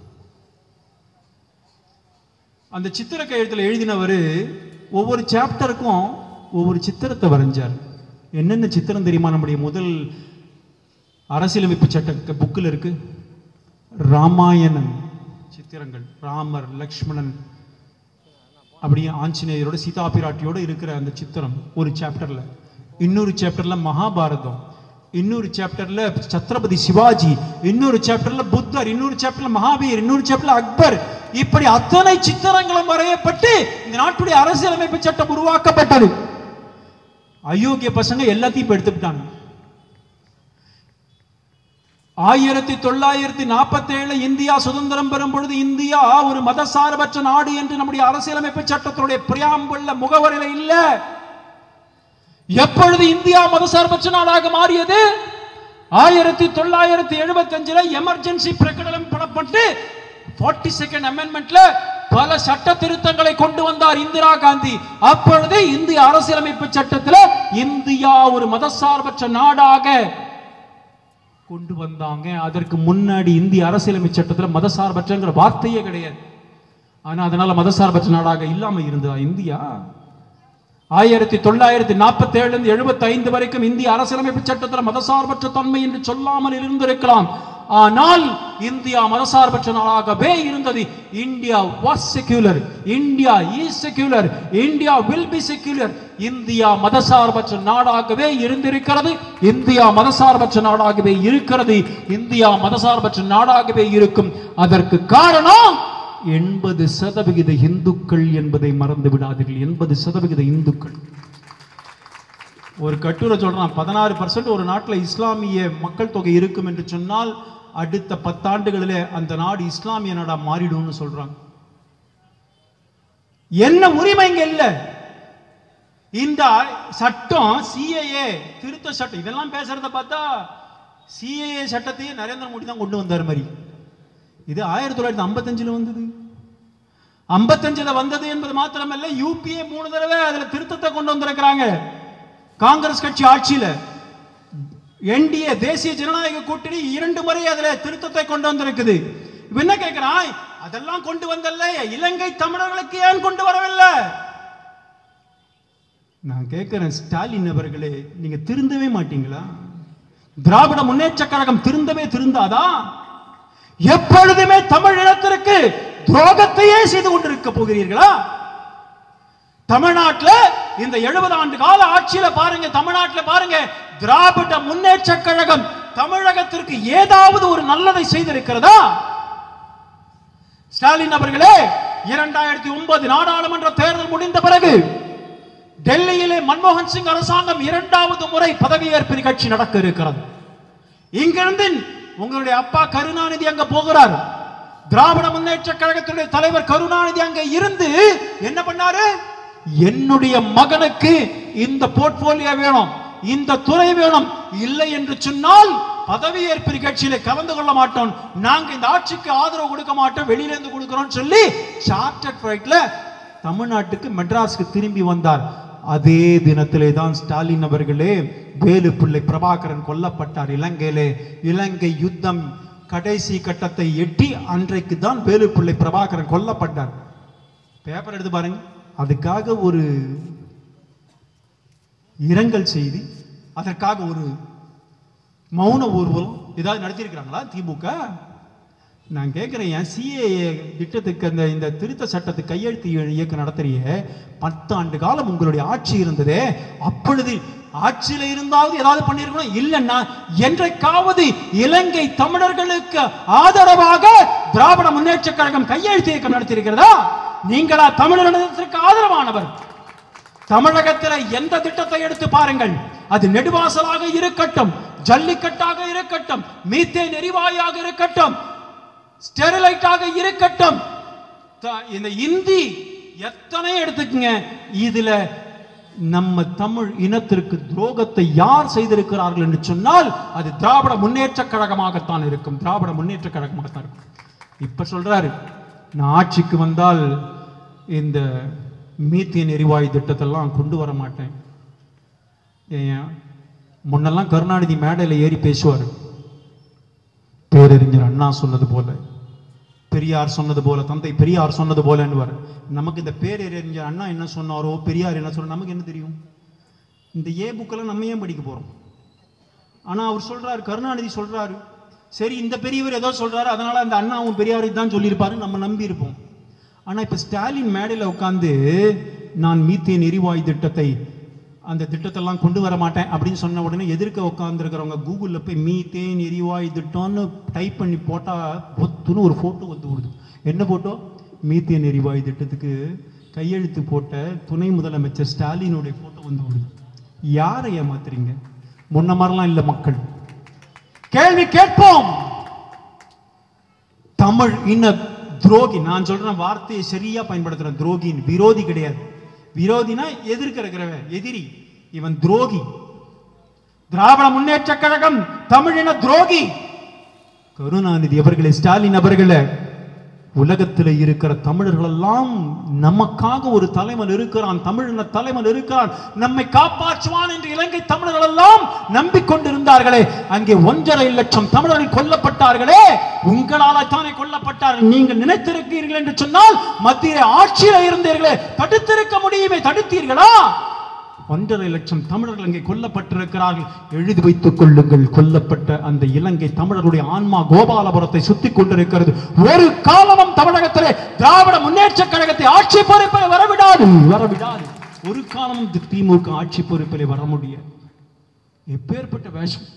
அந்த சித்திர கையெழுத்துல எழுதினவர் ஒவ்வொரு சாப்டருக்கும் ஒவ்வொரு சித்திரத்தை வரைஞ்சார். என்னென்ன சித்திரம் தெரியுமா? நம்முடைய முதல் அரசியலமைப்பு சட்ட புக்கில் இருக்கு ராமாயணன் சித்திரங்கள், ராமர், லக்ஷ்மணன், அப்படியே ஆஞ்சநேயரோட சீதா பிராட்டியோட இருக்கிற அந்த சித்திரம் ஒரு சாப்டர்ல. இன்னொரு சாப்டர்ல மகாபாரதம், இன்னொரு சாப்டர்ல சத்ரபதி சிவாஜி, இன்னொரு சாப்டர்ல புத்தர், இன்னொரு சாப்டர்ல மகாவீர், இன்னொரு சாப்டர்ல அக்பர். இப்படி அத்தனை சித்திரங்களும் வரையப்பட்டு இந்த நாட்டுடைய அரசியலமைப்பு சட்டம் உருவாக்கப்பட்டது. அயோக்கிய பசங்க எல்லாத்தையும் எடுத்துட்டாங்க. ஆயிரத்தி தொள்ளாயிரத்தி நாற்பத்தி ஏழு இந்தியா சுதந்திரம் பெறும் பொழுது இந்தியா ஒரு மதசார்பற்ற நாடு என்று நம்முடைய அரசியலமைப்பு சட்டத்தினுடைய பிரியாம்பிள் முகவரியில இல்ல. எப்பொழுது இந்தியா மதசார்பற்ற நாடாக மாறியது? ஆயிரத்தி தொள்ளாயிரத்தி எழுபத்தி அஞ்சுல எமர்ஜென்சி பிரகடனம் பண்ணப்பட்டு நாற்பத்தி செகண்ட் அமெண்ட்மெண்ட்ல பல சட்ட திருத்தங்களை கொண்டு வந்தார் இந்திரா காந்தி. அப்பொழுது இந்திய அரசியலமைப்பு சட்டத்தில் இந்தியா ஒரு மதசார்பற்ற நாடாக கொண்டு வந்தாங்க. அதற்கு முன்னாடி இந்திய அரசியலமைப்பு சட்டத்தில் மதசார்பற்ற வார்த்தையே கிடையாது. ஆனா அதனால மதசார்பற்ற நாடாக இல்லாம இருந்ததா இந்தியா? ஆயிரத்தி தொள்ளாயிரத்தி நாற்பத்தி ஏழுல இருந்து எழுபத்தி ஐந்து வரைக்கும் இந்திய அரசியலமைப்பு சட்டத்தில் மதசார்பற்ற தன்மை என்று சொல்லாமல் இருந்திருக்கலாம். ஆனால் இந்தியா மதசார்பற்ற நாடாகவே இருந்தது. India was secular, India is secular, India will be secular. India மதசார்பற்ற நாடாகவே இருந்திருக்கிறது. இந்தியா மதசார்பற்ற நாடாகவே இருக்கிறது. இந்தியா மதசார்பற்ற நாடாகவே இருக்கும். அதற்கு காரணம் எண்பது சதவிகித இந்துக்கள் என்பதை மறந்து விடாதீர்கள். எண்பது சதவிகித இந்துக்கள். ஒரு கட்டுரை சொல்றான், பதினாறு பர்சன்ட் ஒரு நாட்டில் இஸ்லாமிய மக்கள் தொகை இருக்கும் என்று சொன்னால் அடுத்த பத்தாண்டுகளிலே அந்த நாடு இஸ்லாமிய நாடா மாறிடும் சொல்றாங்க. என்ன உரிமை இங்க இல்ல? இந்த சட்டம் சிஏஏ திருத்த சட்டம் இதெல்லாம் பேசுறத பார்த்தா சிஏஏ சட்டத்தையே நரேந்திர மோடி தான் கொண்டு வந்தார் மாதிரி. இது ஆயிரத்தி தொள்ளாயிரத்தி ஐம்பத்தி அஞ்சுல வந்தது. ஐம்பத்தி அஞ்சுல வந்தது என்பது மாத்திரமல்ல, யூபிஏ மூணு தடவை அதுல திருத்தத்தை கொண்டு வந்திருக்கிறாங்க. காங்கிரஸ் கட்சி ஆட்சியில என்டிஏ தேசிய ஜனநாயக கூட்டணி இரண்டு முறை அதுல திருத்தத்தை கொண்டு வந்திருக்குது. என்ன கேட்கிறான், அதெல்லாம் கொண்டு வந்தல்ல, இலங்கை தமிழர்களுக்கு ஏன் கொண்டு வரவில்லை? நான் கேட்கிறேன், ஸ்டாலின் அவர்களே, நீங்க திருந்தவே மாட்டீங்களா? திராவிட முன்னேற்ற கழகம் திருந்தவே திருந்தாதா? எப்பொழுதுமே தமிழ் இனத்திற்கு துரோகத்தையே செய்து கொண்டிருக்க போகிறீர்களா? தமிழ்நாட்டில் இந்த எழுபது ஆண்டு கால ஆட்சியில பாருங்க, தமிழ்நாட்டில் பாருங்க, திராவிட முன்னேற்ற கழகம் தமிழகத்திற்கு ஏதாவது ஒரு நல்லதை செய்திருக்கிறதா? ஸ்டாலின் அவர்களே, இரண்டாயிரத்தி ஒன்பது நாடாளுமன்ற தேர்தல் முடிந்த பிறகு டெல்லியிலே மன்மோகன் சிங் அரசாங்கம் இரண்டாவது முறை பதவியேற்பு நிகழ்ச்சி நடக்க இருக்கிறது. இங்கிருந்து உங்களுடைய அப்பா கருணாநிதி அங்க போகிறார். திராவிட முன்னேற்ற கழகத்துடைய தலைவர் கருணாநிதி அங்க இருந்து என்ன பண்ணாரு? என்னுடைய மகனுக்கு இந்த போர்ட்போலியோ வேணும், இந்த துறை வேணும், இல்லை என்று சொன்னால் பதவியேற்பு நிகழ்ச்சியில கலந்து கொள்ள மாட்டோம், நாங்க இந்த ஆட்சிக்கு ஆதரவு கொடுக்க மாட்டோம், வெளியில இருந்து கொடுக்கிறோம் சொல்லி சார்ட்டர்ட் ஃபிளைட்ல தமிழ்நாட்டுக்கு மெட்ராஸ்க்கு திரும்பி வந்தார். அதே தினத்திலே தான் ஸ்டாலின் அவர்களே வேலுப்பிள்ளை பிரபாகரன் கொல்லப்பட்டார் இலங்கையிலே. இலங்கை யுத்தம் கடைசி கட்டத்தை எட்டி அன்றைக்கு தான் வேலுப்பிள்ளை பிரபாகரன் கொல்லப்பட்டார். பேப்பர் எடுத்து பாருங்க. அதுக்காக ஒரு இரங்கல் செய்தி, அதற்காக ஒரு மௌன ஊர்வலம் ஏதாவது நடத்தியிருக்கிறாங்களா திமுக? நான் கேட்கிறேன், என் சிஏஏ திட்டத்துக்கு அந்த இந்த திருத்த சட்டத்துக்கு கையெழுத்து இயக்கம் நடத்துறிய பத்து ஆண்டு காலம் உங்களுடைய ஆட்சி இருந்ததே, அப்பொழுது ஆட்சியில இருந்தாவது ஏதாவது பண்ணிருக்கணும். இல்லைன்னா என்றைக்காவது இலங்கை தமிழர்களுக்கு ஆதரவாக திராவிட முன்னேற்ற கழகம் கையெழுத்து இயக்கம் நடத்தியிருக்கிறதா? நீங்களா தமிழர்களுக்கு ஆதரவானவர்? தமிழகத்தில் எந்த திட்டத்தை எடுத்து பாருங்கள், அது நெடுவாசலாக இருக்கட்டும், ஜல்லிக்கட்டாக இருக்கட்டும், மீத்தேன் எரிவாயாக இருக்கட்டும், ஸ்டெரிலைட்டாக இருக்கட்டும், இந்த இந்தி எத்தனை எடுத்துக்கங்க, இதுல நம்ம தமிழ் இனத்திற்கு துரோகத்தை யார் செய்திருக்கிறார்கள் என்று சொன்னால் அது திராவிட முன்னேற்ற கழகமாகத்தான் இருக்கும். திராவிட முன்னேற்ற கழகமாகத்தான் இருக்கும். இப்ப சொல்றாரு, நான் ஆட்சிக்கு வந்தால் இந்த மீத்தேன் எரிவாயு திட்டத்தெல்லாம் கொண்டு வர மாட்டேன். முன்னெல்லாம் கருணாநிதி மேடையில் ஏறி பேசுவார், பேரறிஞர் அண்ணா சொன்னது போல, பெரியார் சொன்னது போல, தந்தை பெரியார் சொன்னது போல என்னவார். நமக்கு இந்த பேரறிஞர் அண்ணா என்ன சொன்னாரோ, பெரியார் என்ன சொன்னாரோ நமக்கு என்ன தெரியும்? இந்த ஏ புக்கெல்லாம் நம்ம ஏன் படிக்க போறோம்? ஆனா அவர் சொல்றாரு, கருணாநிதி சொல்றாரு, சரி இந்த பெரியவர் ஏதோ சொல்றாரு, அதனால அந்த அண்ணாவும் பெரியாரை தான் சொல்லியிருப்பாரு, நம்ம நம்பி இருப்போம். ஆனா இப்ப ஸ்டாலின் மேடையில் உட்கார்ந்து நான் மீத்தேன் எரிவாயு திட்டத்தை அந்த திட்டத்தெல்லாம் கொண்டு வர மாட்டேன் அப்படின்னு சொன்ன உடனே எதிர்க்க உட்கார்ந்துருக்கிறவங்க கூகுளில் போய் மீத்தேன் எரிவாயு திட்டம்னு டைப் பண்ணி போட்டா பொத்துன்னு ஒரு போட்டோ வந்து விடுது. என்ன போட்டோ? மீத்தேன் எரிவாயு திட்டத்துக்கு கையெழுத்து போட்ட துணை முதலமைச்சர் ஸ்டாலினுடைய போட்டோ வந்து விடுது. யாரை ஏமாத்துறீங்க? முன்ன மாதிரிலாம் இல்ல மக்கள். கேள்வி கேட்போம். தமிழ் இன துரோகி, நான் சொல்றேன் வார்த்தையை சரியா பயன்படுத்துறேன், துரோகி விரோதி கிடையாது. விரோதினா எதிர்க்கிறவன், எதிரி. இவன் துரோகி. திராவிட முன்னேற்ற கழகம் தமிழின துரோகி. கருணாநிதி அவர்களே, ஸ்டாலின் அவர்களே, உலகத்தில் இருக்கிற தமிழர்கள் எல்லாம் நமக்காக ஒரு தலைவன் இருக்கிறான், தமிழின தலைவன் இருக்கிறான், நம்மை காப்பாற்றுவான் என்று இலங்கை தமிழர்கள் எல்லாம் நம்பிக்கொண்டிருந்தார்களே. அங்கே ஒன்றரை லட்சம் தமிழர்கள் கொல்லப்பட்டார்களே, உங்களால் தானே கொல்லப்பட்டார்கள். நீங்கள் நினைத்திருக்கிறீர்கள் என்று சொன்னால் மத்திய ஆட்சியில் இருந்தீர்களே, தடுத்திருக்க முடியுமே, தடுத்தீர்களா? ஒன்றரை லட்சம் தமிழர்கள் அங்கே கொல்லப்பட்டிருக்கிறார்கள். எழுதி வைத்துக் கொள்ளுங்கள், கொல்லப்பட்ட அந்த இலங்கை தமிழருடைய ஆன்மா கோபாலபுரத்தை சுத்தி கொண்டிருக்கிறது. ஒரு காலமும் தமிழகத்திலே திராவிட முன்னேற்ற கழகத்தை ஆட்சி பொறுப்பில் வரவிடாது, வரவிடாது. ஒரு காலமும் திமுக ஆட்சி பொறுப்பில் வர முடியாது. எப்பேற்பட்ட வேஷம்!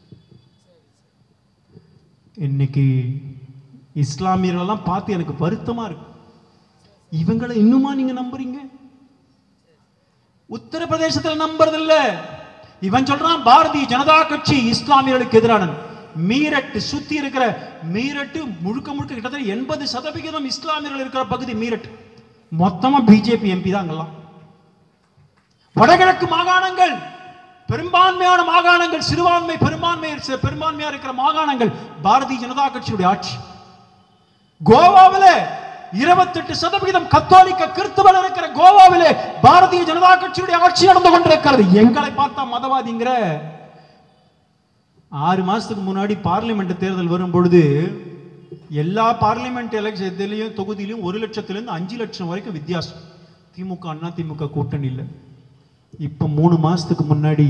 இன்னைக்கு இஸ்லாமியர்கள் எல்லாம் பார்த்து எனக்கு வருத்தமா இருக்கு. இவங்களை இன்னுமா நீங்க நம்புறீங்க? உத்தரப்பிரதேசத்தில் நம்புறதில்ல. இவன் சொல்றான் பாரதிய ஜனதா கட்சி இஸ்லாமியர்களுக்கு எதிரான. மீரட் சுத்தி இருக்கிற மீரட் முழுக்க முழுக்க கிட்டத்தட்ட எண்பது சதவிகிதம் இஸ்லாமியர்கள் இருக்கிற பகுதி மீரட். மொத்தமா பிஜேபி எம்பி தான் அங்கெல்லாம். வடகிழக்கு மாகாணங்கள், பெரும்பான்மையான மாகாணங்கள், சிறுபான்மை பெரும்பான்மை பெரும்பான்மையா இருக்கிற மாகாணங்கள் பாரதிய ஜனதா கட்சியுடைய ஆட்சி. கோவாவில் இருபத்தி எட்டு சதவிகிதம் கத்தோலிக்க கிறிஸ்தவர் இருக்கிற கோவாவிலே பாரதிய ஜனதா கட்சியுடைய ஆட்சி நடந்து கொண்டிருக்கிறது. எங்களை பார்த்தா மதவாதிங்கிற. ஆறு மாசத்துக்கு முன்னாடி பார்லிமெண்ட் தேர்தல் வரும் பொழுது எல்லா பார்லிமெண்ட் எலெக்ஷன்லயும் தொகுதியிலும் ஒரு லட்சத்திலிருந்து அஞ்சு லட்சம் வரைக்கும் வித்தியாசம். திமுக அண்ணா திமுக கூட்டணி இல்லை. இப்ப மூணு மாசத்துக்கு முன்னாடி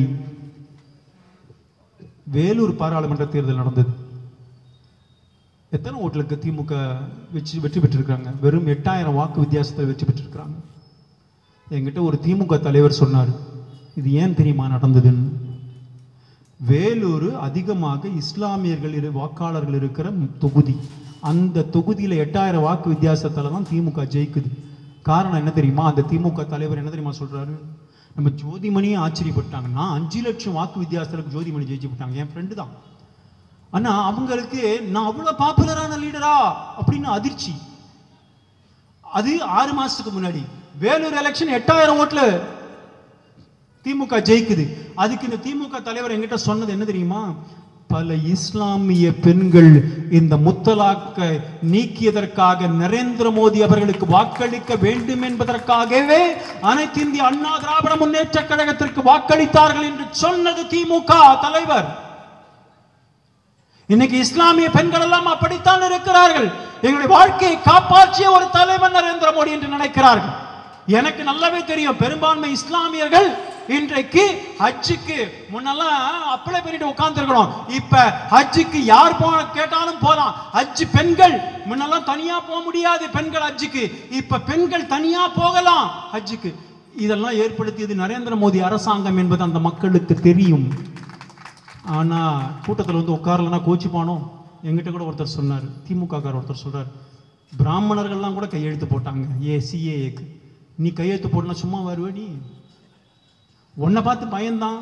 வேலூர் பாராளுமன்ற தேர்தல் நடந்தது. எத்தனை ஓட்டுக்கு திமுக வெற்றி வெற்றி பெற்றிருக்காங்க? வெறும் எட்டாயிரம் வாக்கு வித்தியாசத்தை வெற்றி பெற்றிருக்கிறாங்க. என்கிட்ட ஒரு திமுக தலைவர் சொன்னார், இது ஏன் தெரியுமா நடந்ததுன்னு. வேலூர் அதிகமாக இஸ்லாமியர்கள் வாக்காளர்கள் இருக்கிற தொகுதி. அந்த தொகுதியில எட்டாயிரம் வாக்கு வித்தியாசத்துல தான் திமுக ஜெயிக்குது. காரணம் என்ன தெரியுமா? அந்த திமுக தலைவர் என்ன தெரியுமா சொல்றாரு? நம்ம ஜோதிமணியே ஆச்சரியப்பட்டாங்கன்னா அஞ்சு லட்சம் வாக்கு வித்தியாசத்துக்கு ஜோதிமணி ஜெயிச்சு விட்டாங்க. என் ஃப்ரெண்டு தான். ஆனா அவங்களுக்கு நான் அவ்வளவு பாப்புலரான லீடரா அப்படின்னு அதிர்ச்சி. அது ஆறு மாசத்துக்கு முன்னாடி. வேலூர் எலெக்ஷன் எட்டாயிரம் ஓட்டுல திமுக ஜெயிக்குது. அதுக்கு இந்த திமுக தலைவர் என்கிட்ட சொன்னது என்ன தெரியுமா? பல இஸ்லாமிய பெண்கள் இந்த முத்தலாக்க நீக்கியதற்காக நரேந்திர மோடி அவர்களுக்கு வாக்களிக்க வேண்டும் என்பதற்காகவே அனைத்து இந்திய அண்ணா திராவிட முன்னேற்ற கழகத்திற்கு வாக்களித்தார்கள் என்று சொன்னது திமுக தலைவர். இன்னைக்கு இஸ்லாமிய பெண்கள் எல்லாம் அப்படித்தான் இருக்கிறார்கள். எங்களுடைய வாழ்க்கையை காப்பாற்றிய ஒரு தலைவர் நரேந்திர மோடி என்று நினைக்கிறார்கள். எனக்கு நல்லாவே தெரியும், பெரும்பான்மை இஸ்லாமியர்கள் இன்றைக்கு ஹஜ்ஜுக்கு முன்னெல்லாம் அப்ளை பண்ணிட்டு உட்கார்ந்து இருக்கிறோம். இப்ப ஹஜ்ஜுக்கு யார் போன கேட்டாலும் போலாம். ஹஜ் பெண்கள் முன்னெல்லாம் தனியா போக முடியாது பெண்கள் ஹஜ்ஜுக்கு, இப்ப பெண்கள் தனியா போகலாம் ஹஜ்ஜுக்கு. இதெல்லாம் ஏற்படுத்தியது நரேந்திர மோடி அரசாங்கம் என்பது அந்த மக்களுக்கு தெரியும். ஆனா கூட்டத்தில் வந்து உட்காரலன்னா கோச்சிப்பானோ. எங்கிட்ட கூட ஒருத்தர் சொன்னார், திமுக கார ஒருத்தர் சொல்றாரு, பிராமணர்கள்லாம் கூட கையெழுத்து போட்டாங்க ஏ சிஏஏக்கு. நீ கையெழுத்து போடனா சும்மா வருவே? நீ உன்னை பார்த்து பயந்தான்.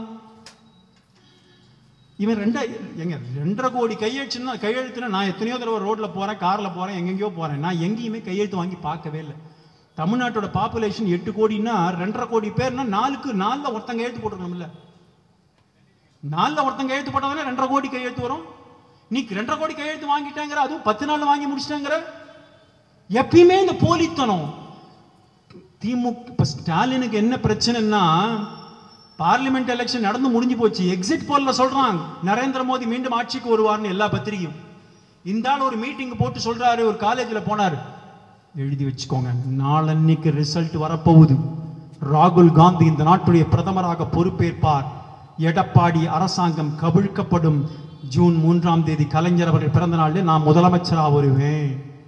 இவன் ரெண்டா எங்க ரெண்டரை கோடி கையெழுத்துனா கையெழுத்துனா நான் எத்தனையோ தடவை ரோட்ல போறேன், கார்ல போறேன், எங்கெங்கயோ போறேன். நான் எங்கேயுமே கையெழுத்து வாங்கி பார்க்கவே இல்லை. தமிழ்நாட்டோட பாப்புலேஷன் எட்டு கோடினா ரெண்டரை கோடி பேர்னா நாலுக்கு நாலுல ஒருத்தங்க எழுத்து போட்டுருக்கணும்ல. நாலுல ஒருத்தங்க எழுத்து போட்டவனே ரெண்டரை கோடி கையெழுத்து வரும். நீ ரெண்டரை கோடி கையெழுத்து வாங்கிட்டாங்கிற, அதுவும் பத்து நாள் வாங்கி முடிச்சிட்டாங்கிற. எப்பயுமே இந்த போலித்தனம். திமுக ஸ்டாலினுக்கு என்ன பிரச்சனைன்னா, பார்லிமெண்ட் எலெக்ஷன் நடந்து முடிஞ்சு போச்சு. எக்ஸிட் போல்ல சொல்றாங்க நரேந்திர மோடி மீண்டும் ஆட்சிக்கு வருவார்னு எல்லா பத்திரிகையும். இந்த ஆள் ஒரு மீட்டிங் போட்டு சொல்றாரு, ஒரு காலேஜில் போனார், எழுதி வச்சுக்கோங்க நாளன்னைக்கு ரிசல்ட் வரப்போகுது, ராகுல் காந்தி இந்த நாட்டுடைய பிரதமராக பொறுப்பேற்பார், எடப்பாடி அரசாங்கம் கவிழ்க்கப்படும், ஜூன் மூன்றாம் தேதி கலைஞர் அவர்கள் பிறந்த நாளில் நான் முதலமைச்சராக வருவேன்.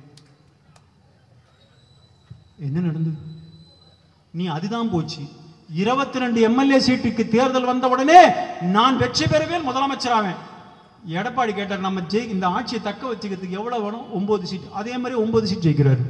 என்ன நடந்தது? நீ அதுதான் போச்சு. இருபத்தி ரெண்டு எம்எல்ஏ சீட்டுக்கு தேர்தல் வந்த உடனே நான் வெற்றி பெறுவேன், முதலமைச்சராவேன். எடப்பாடி கேட்டார், நம்ம ஜெய் இந்த ஆட்சியை தக்க வச்சுக்கிறதுக்கு எவ்வளவு வேணும்? ஒன்பது சீட். அதே மாதிரி ஒன்பது சீட் ஜெயிக்கிறாரு.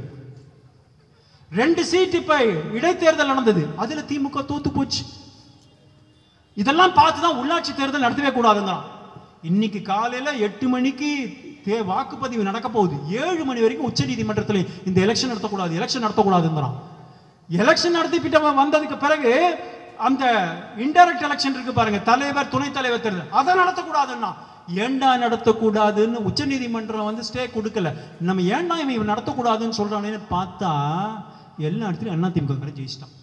ரெண்டு சீட் இப்ப இடைத்தேர்தல் நடந்தது, அதுல திமுக தோத்து போச்சு. இதெல்லாம் பார்த்துதான் உள்ளாட்சி தேர்தல் நடத்தவே கூடாதுங்கிறான். இன்னைக்கு காலையில எட்டு மணிக்கு வாக்குப்பதிவு நடக்க போகுது. ஏழு மணி வரைக்கும் உச்ச நீதிமன்றத்தில் இந்த எலெக்ஷன் நடத்தக்கூடாது, எலெக்ஷன் நடத்தக்கூடாதுங்கிறான். எலெக்ஷன் நடத்திட்டு வந்ததுக்கு பிறகு அந்த இன்டைரக்ட் எலெக்ஷன் இருக்கு பாருங்க, தலைவர் துணை தலைவர் தேர்தல், அதை நடத்தக்கூடாதுன்னா ஏண்டா நடத்தக்கூடாதுன்னு உச்ச நீதிமன்றம் வந்து ஸ்டே கொடுக்கல. நம்ம ஏண்டா இவன் நடத்தக்கூடாதுன்னு சொல்றானேன்னு பார்த்தா எல்லா இடத்துலையும் அண்ணா திமுக ஜெயிச்சிட்டான்.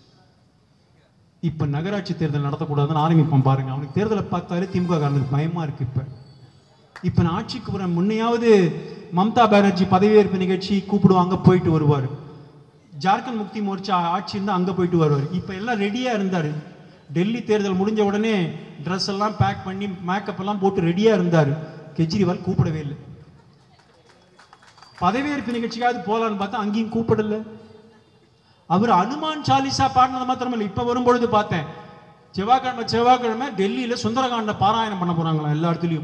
இப்ப நகராட்சி தேர்தல் நடத்தக்கூடாதுன்னு ஆரம்பிப்பான் பாருங்க. அவனுக்கு தேர்தலை பார்த்தாலே திமுக காரனுக்கு பயமா இருக்கு. இப்ப இப்ப நான் ஆட்சிக்கு போறேன், முன்னையாவது மம்தா பானர்ஜி பதவியேற்பு நிகழ்ச்சி கூப்பிடுவாங்க, போயிட்டு வருவார். ஜார்க்கண்ட் முக்தி மோர்ச்சா ஆட்சி இருந்தா அங்க போயிட்டு வருவார். இப்ப எல்லாம் ரெடியா இருந்தாரு. டெல்லி தேர்தல் முடிஞ்ச உடனே ட்ரெஸ் எல்லாம் பேக் பண்ணி மேக்கப் எல்லாம் போட்டு ரெடியா இருந்தாரு. கெஜ்ரிவால் கூப்பிடவே இல்லை. பதவியேற்பு நிகழ்ச்சிக்காவது போலான்னு பார்த்தா அங்கேயும் கூப்பிடல. அவர் அனுமான் சாலிசா பாடினது மாத்திரம் இல்லை, இப்ப வரும்பொழுது பார்த்தேன், செவ்வாய்க்கிழமை செவ்வாய்க்கிழமை டெல்லியில சுந்தரகாண்ட பாராயணம் பண்ண போறாங்களா எல்லா இடத்துலயும்.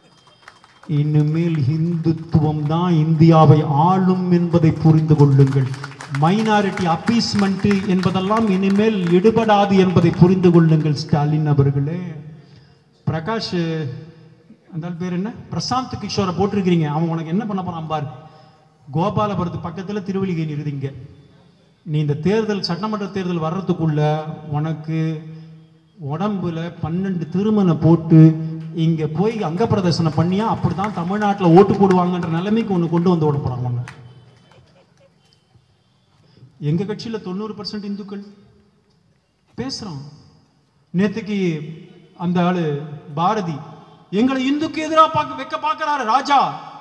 இனிமேல் இந்துத்துவம் தான் இந்தியாவை ஆளும் என்பதை புரிந்து கொள்ளுங்கள். மைனாரிட்டி அப்பீஸ்மெண்ட் என்பதெல்லாம் இனிமேல் எடுபடாது என்பதை புரிந்து கொள்ளுங்கள் ஸ்டாலின் அவர்களே. பிரகாஷ் அந்த பேர் என்ன, பிரசாந்த் கிஷோரை போட்டிருக்கிறீங்க, அவன் உனக்கு என்ன பண்ண போறான் பாரு. கோபாலபுரத்து பக்கத்துல திருவள்ளிகை நிறுதிங்க. நீ இந்த தேர்தல் சட்டமன்ற தேர்தல் வர்றதுக்குள்ள உனக்கு உடம்புல பன்னெண்டு திருமண போட்டு இங்க போய் அங்க பிரதர்சனம் பண்ணியா அப்படிதான் தமிழ்நாட்டில் ஓட்டு போடுவாங்கன்ற நிலைமைக்கு ஒண்ணு கொண்டு வந்து ஓட போறாங்க. ஒண்ணு எங்க கட்சியில தொண்ணூறு பர்சன்ட் இந்துக்கள் பேசுறான். நேத்துக்கு அந்த ஆளு பாரதி எங்களை இந்துக்கு எதிராக பார்க்க வைக்க பார்க்கிறாரு ராஜா.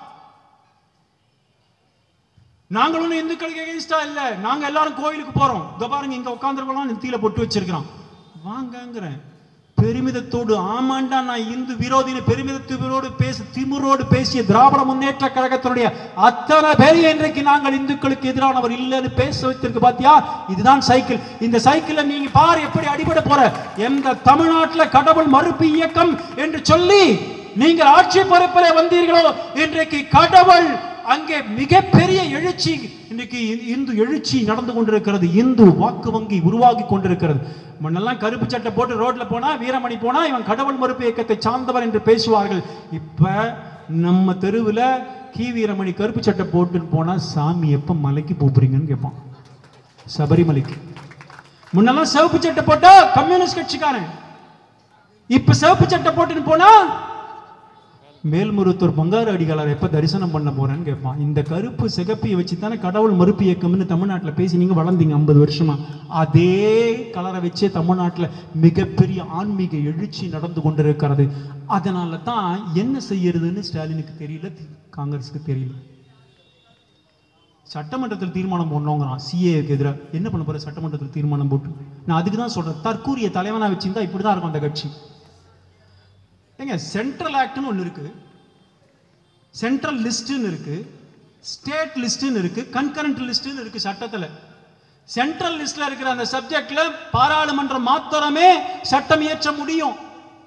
நாங்கள் ஒன்னும் இந்துக்களுக்கு எகென்ஸ்டா இல்ல, நாங்க எல்லாரும் கோயிலுக்கு போறோம். இதோ பாருங்க இங்க உட்காந்துருக்கலாம், நெத்தியில பொட்டு வச்சிருக்கிறான். வாங்கங்கிறேன் பெருமிதத்தோடு. ஆமாண்டா நான் இந்து விரோதின பெருமிதத்தோடு பேச திமுரோடு பேசிய திராவிட முன்னேற்ற கழகத்தினுடைய அத்தனை பேர் இன்றைக்கு நாங்கள் இந்துக்களுக்கு எதிரானவர் இல்லைன்னு பேச வைத்திருக்கு பாத்தியா. இதுதான் சைக்கிள். இந்த சைக்கிளை நீங்க பாரு எப்படி அடிபட போற. எந்த தமிழ்நாட்டில் கடவுள் மறுப்பு இயக்கம் என்று சொல்லி நீங்கள் ஆட்சி பொறுப்பில் வந்தீர்களோ இன்றைக்கு கடவுள் அங்கே மிகப்பெரிய எழுச்சி, இன்றைக்கு இந்து எழுச்சி நடந்து கொண்டிருக்கிறது. இந்து வாக்கு வங்கி உருவாகி கொண்டிருக்கிறது. முன்னெல்லாம் கருப்பு சட்டை போட்டு ரோட்ல போனா வீரமணி போனா இவன் கடவுள் மறுப்பு இயக்கத்தை சார்ந்தவர் என்று பேசுவார்கள். இப்ப நம்ம தெருவில் கி வீரமணி கருப்பு சட்டை போட்டுன்னு போனா சாமி எப்ப மலைக்கு போறீங்கன்னு கேட்பான். சபரிமலைக்கு. முன்னெல்லாம் சிவப்பு சட்டை போட்டா கம்யூனிஸ்ட் கட்சிக்காரன், இப்ப சிவப்பு சட்டை போட்டுன்னு போனா மேல்மருத்தூர் பங்காரு அடிகளார் எப்ப தரிசனம் பண்ண போறேன்னு கேட்பான். இந்த கருப்பு சிகப்பியை வச்சு தானே கடவுள் மறுப்பு இயக்கம்னு தமிழ்நாட்டில் பேசி நீங்க வளர்ந்தீங்க ஐம்பது வருஷமா. அதே கலரை வச்சே தமிழ்நாட்டில் மிகப்பெரிய ஆன்மீக எழுச்சி நடந்து கொண்டிருக்கிறது. அதனால தான் என்ன செய்யறதுன்னு ஸ்டாலினுக்கு தெரியல, காங்கிரஸுக்கு தெரியல. சட்டமன்றத்தில் தீர்மானம் போடணுங்கிறான் சிஏக்கு எதிராக. என்ன பண்ண போற சட்டமன்றத்தில் தீர்மானம் போட்டு? நான் அதுக்கு தான் சொல்றேன், தற்கூரிய தலைவனா வச்சிருந்தா இப்படிதான் இருக்கும் அந்த கட்சி. ஏங்க, சென்ட்ரல் ஆக்ட்னு ஒன்று இருக்கு, சென்ட்ரல் லிஸ்ட்னு இருக்கு, ஸ்டேட் லிஸ்ட்னு இருக்கு, கன்கரண்ட் லிஸ்ட்னு இருக்கு சட்டத்தில். சென்ட்ரல் லிஸ்ட்ல இருக்கிற அந்த சப்ஜெக்ட்ல பாராளுமன்றம் மாத்திரமே சட்டம் இயற்ற முடியும்.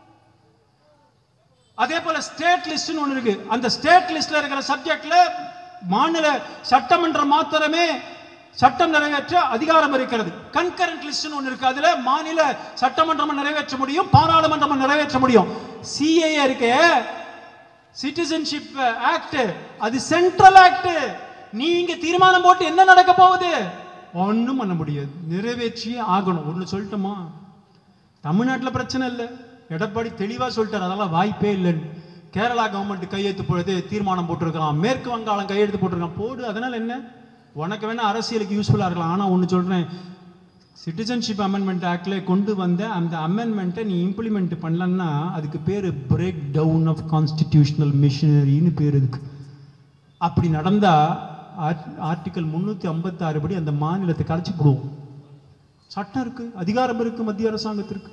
அதே போல ஸ்டேட் லிஸ்ட்னு ஒன்று இருக்கு, அந்த ஸ்டேட் லிஸ்ட்ல இருக்கிற சப்ஜெக்ட்ல மாநில சட்டமன்றம் மாத்திரமே சட்டம் நிறைவேற்ற அதிகாரம் இருக்கிறது. கன்கரண்ட் லிஸ்ட் ஒன்று இருக்கு, அதுல மாநில சட்டமன்றம் நிறைவேற்ற முடியும், பாராளுமன்றம் நிறைவேற்ற முடியும். சிஏஏ இருக்கு, சிட்டிசன்ஷிப் ஆக்ட், அது சென்ட்ரல் ஆக்ட். நீங்க தீர்மானம் போட்டு என்ன நடக்க போகுது? ஒன்னும் பண்ண முடியாது, நிறைவேற்றியே ஆகணும். ஒன்னு சொல்லட்டுமா, தமிழ்நாட்டில் பிரச்சனை இல்லை, எடப்பாடி தெளிவா சொல்லிட்டார் அதெல்லாம் வாய்ப்பே இல்லைன்னு. கேரளா கவர்மெண்ட் கையெழுத்து பொழுது தீர்மானம் போட்டிருக்கலாம், மேற்கு வங்காளம் கையெழுத்து போட்டிருக்கான், போடு. அதனால என்ன, உனக்கு வேணா அரசியலுக்கு யூஸ்ஃபுல்லா இருக்கலாம். ஆனா ஒன்னு சொல்றேன், சிட்டிசன்ஷிப் அமெண்ட்மெண்ட் ஆக்ட்ல கொண்டு வந்த அந்த அமெண்ட்மெண்ட்டை நீ இம்ப்ளிமெண்ட் பண்ணலன்னா அதுக்கு பேரு பிரேக் டவுன் ஆஃப் கான்ஸ்டிடியூஷனல் மிஷினரின்னு பேர் இருக்கு. அப்படி நடந்தா ஆர்டிகல் முன்னூத்தி ஐம்பத்தி ஆறு படி அந்த மாநிலத்தை கரைச்சி போடுவோம். சட்டம் இருக்கு, அதிகாரம் இருக்கு மத்திய அரசாங்கத்திற்கு.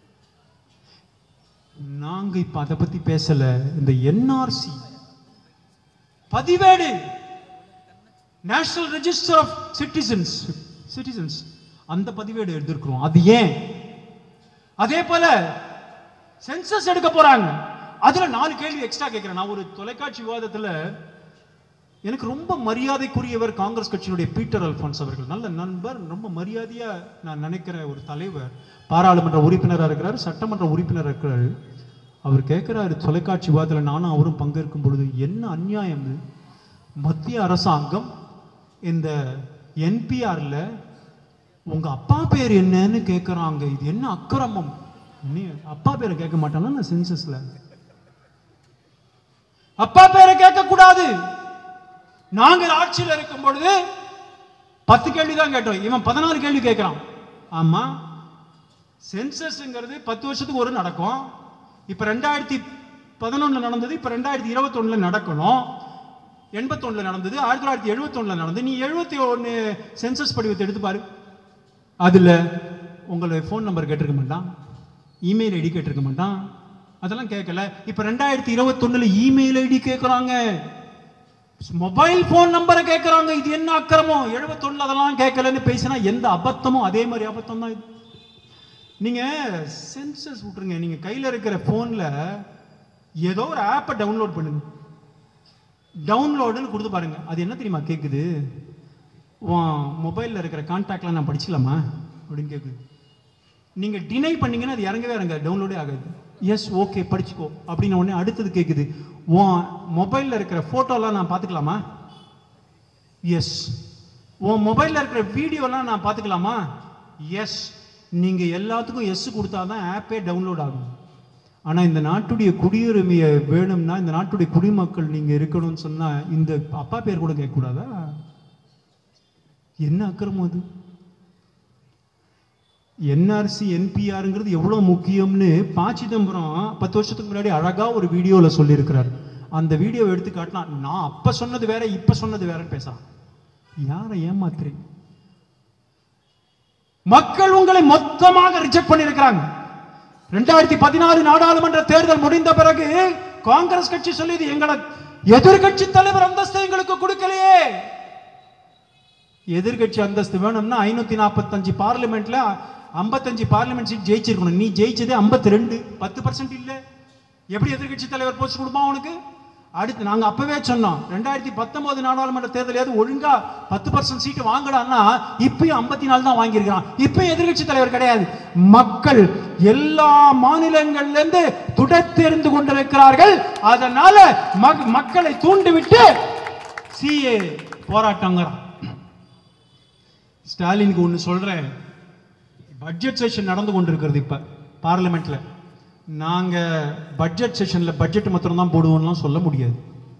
நாங்க இப்ப அதை பத்தி பேசல. இந்த என்ஆர்சி பதிவேடு, national register of citizens citizens அந்த பதிவேடு எடுத்திருக்கிறோம். அது ஏன்? அதே போல சென்சஸ் எடுக்க போறாங்க, அதுல நாலு கேள்வி எக்ஸ்ட்ரா கேட்கிறேன். நான் ஒரு தொலைக்காட்சி விவாதத்துல, எனக்கு ரொம்ப மரியாதைக்குரியவர் காங்கிரஸ் கட்சியினுடைய பீட்டர் அல்பான்ஸ் அவர்கள், நல்ல நண்பர், ரொம்ப மரியாதையா நான் நினைக்கிற ஒரு தலைவர், பாராளுமன்ற உறுப்பினராக இருக்கிறார், சட்டமன்ற உறுப்பினராக இருக்கிறாரு. அவர் கேட்கிறாரு தொலைக்காட்சி விவாதத்தில், நானும் அவரும் பங்கேற்கும் பொழுது, என்ன அநியாயம் இது, மத்திய அரசாங்கம் இந்த என்பிஆர்ல உங்க அப்பா பேர் என்னன்னு கேட்கிறாங்க, இது என்ன அக்கிரமம்? அப்பா பேரை கேட்க மாட்டானா சென்சஸ்ல? அப்பா பேரை கேட்க கூடாது. நாங்கள் ஆட்சியில் இருக்கும் பொழுது பத்து கேள்வி தான் கேட்டோம், இவன் பதினாலு கேள்வி கேட்கிறான். ஆமா, சென்சஸ்ங்கிறது பத்து வருஷத்துக்கு ஒரு நடக்கும். இப்ப ரெண்டாயிரத்தி பதினொன்னு நடந்தது, இப்ப ரெண்டாயிரத்தி இருபத்தி ஒண்ணுல நடக்கணும். எண்பத்தி ஒண்ணுல நடந்தது, ஆயிரத்தி தொள்ளாயிரத்தி எழுபத்தி ஒண்ணுல நடந்தது. நீ எழுபத்தி ஒன்னு சென்சஸ் படிவத்தை எடுத்து பாரு, அதுல உங்களுடைய போன் நம்பர் கேட்டிருக்க மாட்டான், இமெயில் ஐடி கேட்டிருக்க மாட்டான், அதெல்லாம் கேட்கல. இப்ப ரெண்டாயிரத்தி இருபத்தி ஒண்ணுல இமெயில் ஐடி கேட்கறாங்க, மொபைல் போன் நம்பரை கேட்கறாங்க. இது என்ன அக்கிரமம்? எழுபத்தி ஒண்ணுல அதெல்லாம் கேட்கலன்னு பேசினா எந்த அபத்தமும் அதே மாதிரி அபத்தம் தான் இது. நீங்க சென்சஸ் விட்டுருங்க, நீங்க கையில இருக்கிற போன்ல ஏதோ ஒரு ஆப்பை டவுன்லோட் பண்ணுங்க, டவுன்லோடுன்னு கொடுத்து பாருங்க. அது என்ன தெரியுமா கேட்குது? மொபைலில் இருக்கிற கான்டாக்ட்லாம் நான் படிச்சுக்கலாமா அப்படின்னு கேட்குது. நீங்கள் டினை பண்ணீங்கன்னா அது இறங்கவே இறங்க, டவுன்லோடே ஆகாது. எஸ் ஓகே படிச்சுக்கோ அப்படின்னு உடனே அடுத்தது கேட்குது, உன் மொபைலில் இருக்கிற ஃபோட்டோலாம் நான் பார்த்துக்கலாமா? எஸ். உன் மொபைலில் இருக்கிற வீடியோலாம் நான் பார்த்துக்கலாமா? எஸ். நீங்கள் எல்லாத்துக்கும் எஸ் கொடுத்தா தான் ஆப்பே டவுன்லோட் ஆகும். ஆனால் இந்த நாட்டுடைய குடியுரிமையை வேணும்னா, இந்த நாட்டுடைய குடிமக்கள் நீங்கள் இருக்கணும்னு சொன்னால் இந்த அப்பா பேர் கூட கேட்கக்கூடாதா? என்ன அக்கிரமம் அது? என்ஆர்சி என்பிஆருங்கிறது எவ்வளோ முக்கியம்னு ப. சிதம்பரம் பத்து வருஷத்துக்கு முன்னாடி அழகாக ஒரு வீடியோவில் சொல்லியிருக்கிறார். அந்த வீடியோவை எடுத்து காட்டினா, நான் அப்போ சொன்னது வேற இப்போ சொன்னது வேறன்னு பேசலாம். யாரை ஏமாத்துறீங்க? மக்கள் உங்களை மொத்தமாக ரிஜெக்ட் பண்ணியிருக்கிறாங்க. ரெண்டாயிரத்தி பதினாறு நாடாளுமன்ற தேர்தல் முடிந்த பிறகு காங்கிரஸ் கட்சி சொல்லியது, எங்களை எதிர்கட்சி தலைவர் அந்தஸ்து எங்களுக்கு கொடுக்கலையே. எதிர்கட்சி அந்தஸ்து வேணும்னா ஐநூத்தி நாற்பத்தி அஞ்சு பார்லிமெண்ட்ல ஐம்பத்தஞ்சு பார்லிமெண்ட் சீட் ஜெயிச்சிருக்கணும். நீ ஜெயிச்சதே ஐம்பத்தி ரெண்டு, பத்து பர்சன்ட் இல்ல. எப்படி எதிர்கட்சி தலைவர் போஸ்ட் கொடுப்பான் உனக்கு? அடுத்து நாங்க அப்பவே சொன்னோம் ரெண்டாயிரத்தி பத்தொன்பது நாடாளுமன்ற தேர்தல் ஒழுங்கா பத்து பர்சன்ட் சீட்டு வாங்கலாம்னா இப்பயும் ஐம்பத்தி நாலு தான் வாங்கியிருக்கிறான். இப்பயும் எதிர்கட்சி தலைவர் கிடையாது. மக்கள் எல்லா மாநிலங்கள்ல இருந்து துடைத்தெறிந்து கொண்டிருக்கிறார்கள். அதனால மக்களை தூண்டிவிட்டு சிஏ போராட்டங்கிறான். ஸ்டாலினுக்கு ஒண்ணு சொல்றேன், பட்ஜெட் செஷன் நடந்து கொண்டிருக்கிறது இப்ப பார்லிமெண்ட்ல. நாங்க பட்ஜெட் செஷன்ல பட்ஜெட் மாத்திரம் தான் போடுவோம்லாம் சொல்ல முடியாது.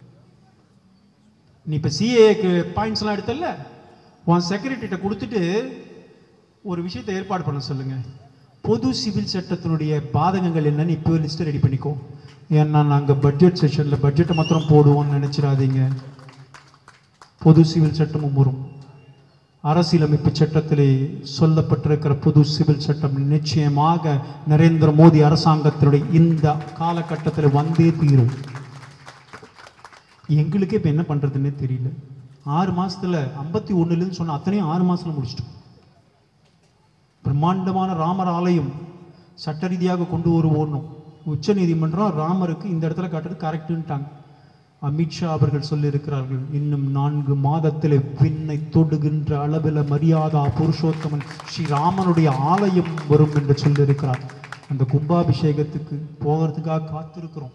நீ இப்ப சிஏக்கு பாயிண்ட்ஸ் எல்லாம் எடுத்தல, உன் செக்ரட்டரிட்ட கொடுத்துட்டு ஒரு விஷயத்தை ஏற்பாடு பண்ண சொல்லுங்க. பொது சிவில் சட்டத்தினுடைய பாதகங்கள் என்னன்னு இப்போ லிஸ்ட் ரெடி பண்ணிக்கோ. ஏன்னா நாங்க பட்ஜெட் செஷன்ல பட்ஜெட்டை மாத்திரம் போடுவோம்னு நினைச்சிடாதீங்க. பொது சிவில் சட்டமும் வரும். அரசியலமைப்பு சட்டத்திலே சொல்லப்பட்டிருக்கிற பொது சிவில் சட்டம் நிச்சயமாக நரேந்திர மோடி அரசாங்கத்தினுடைய இந்த காலகட்டத்தில் வந்தே தீரும். எங்களுக்கே இப்ப என்ன பண்றதுன்னே தெரியல. ஆறு மாசத்துல ஐம்பத்தி ஒண்ணுல சொன்ன அத்தனையும் ஆறு மாசத்துல முடிச்சிட்டோம். பிரம்மாண்டமான ராமர் ஆலயம் சட்ட ரீதியாக கொண்டு வருவோம். உச்ச நீதிமன்றம் ராமருக்கு இந்த இடத்துல காட்டுறது கரெக்டுன்ட்டாங்க. அமித்ஷா அவர்கள் சொல்லியிருக்கிறார்கள், இன்னும் நான்கு மாதத்தில் விண்ணை தொடுகின்ற அளவில் மரியாதா புருஷோத்தமன் ஸ்ரீராமனுடைய ஆலயம் வரும் என்று சொல்லியிருக்கிறார். அந்த கும்பாபிஷேகத்துக்கு போகிறதுக்காக காத்திருக்கிறோம்.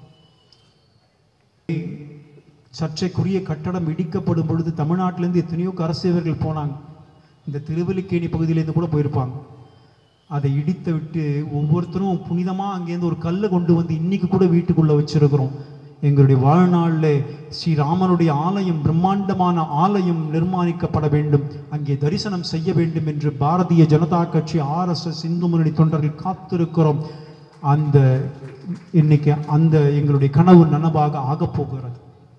சர்ச்சைக்குரிய கட்டடம் இடிக்கப்படும் பொழுது தமிழ்நாட்டிலிருந்து எத்தனையோ கரசேவர்கள் போனாங்க. இந்த திருவல்லிக்கேணி பகுதியிலேருந்து கூட போயிருப்பாங்க. அதை இடித்து விட்டு ஒவ்வொருத்தரும் புனிதமா அங்கேருந்து ஒரு கல்லை கொண்டு வந்து இன்னைக்கு கூட வீட்டுக்குள்ள வச்சிருக்கிறோம். எங்களுடைய வாழ்நாளில் ஸ்ரீராமனுடைய ஆலயம், பிரம்மாண்டமான ஆலயம் நிர்மாணிக்கப்பட வேண்டும், அங்கே தரிசனம் செய்ய வேண்டும் என்று பாரதிய ஜனதா கட்சி, ஆர் எஸ் எஸ், இந்து முன்னணி தொண்டர்கள் காத்திருக்கிறோம். அந்த இன்னைக்கு அந்த எங்களுடைய கனவு நனவாக ஆகப் போகிறது.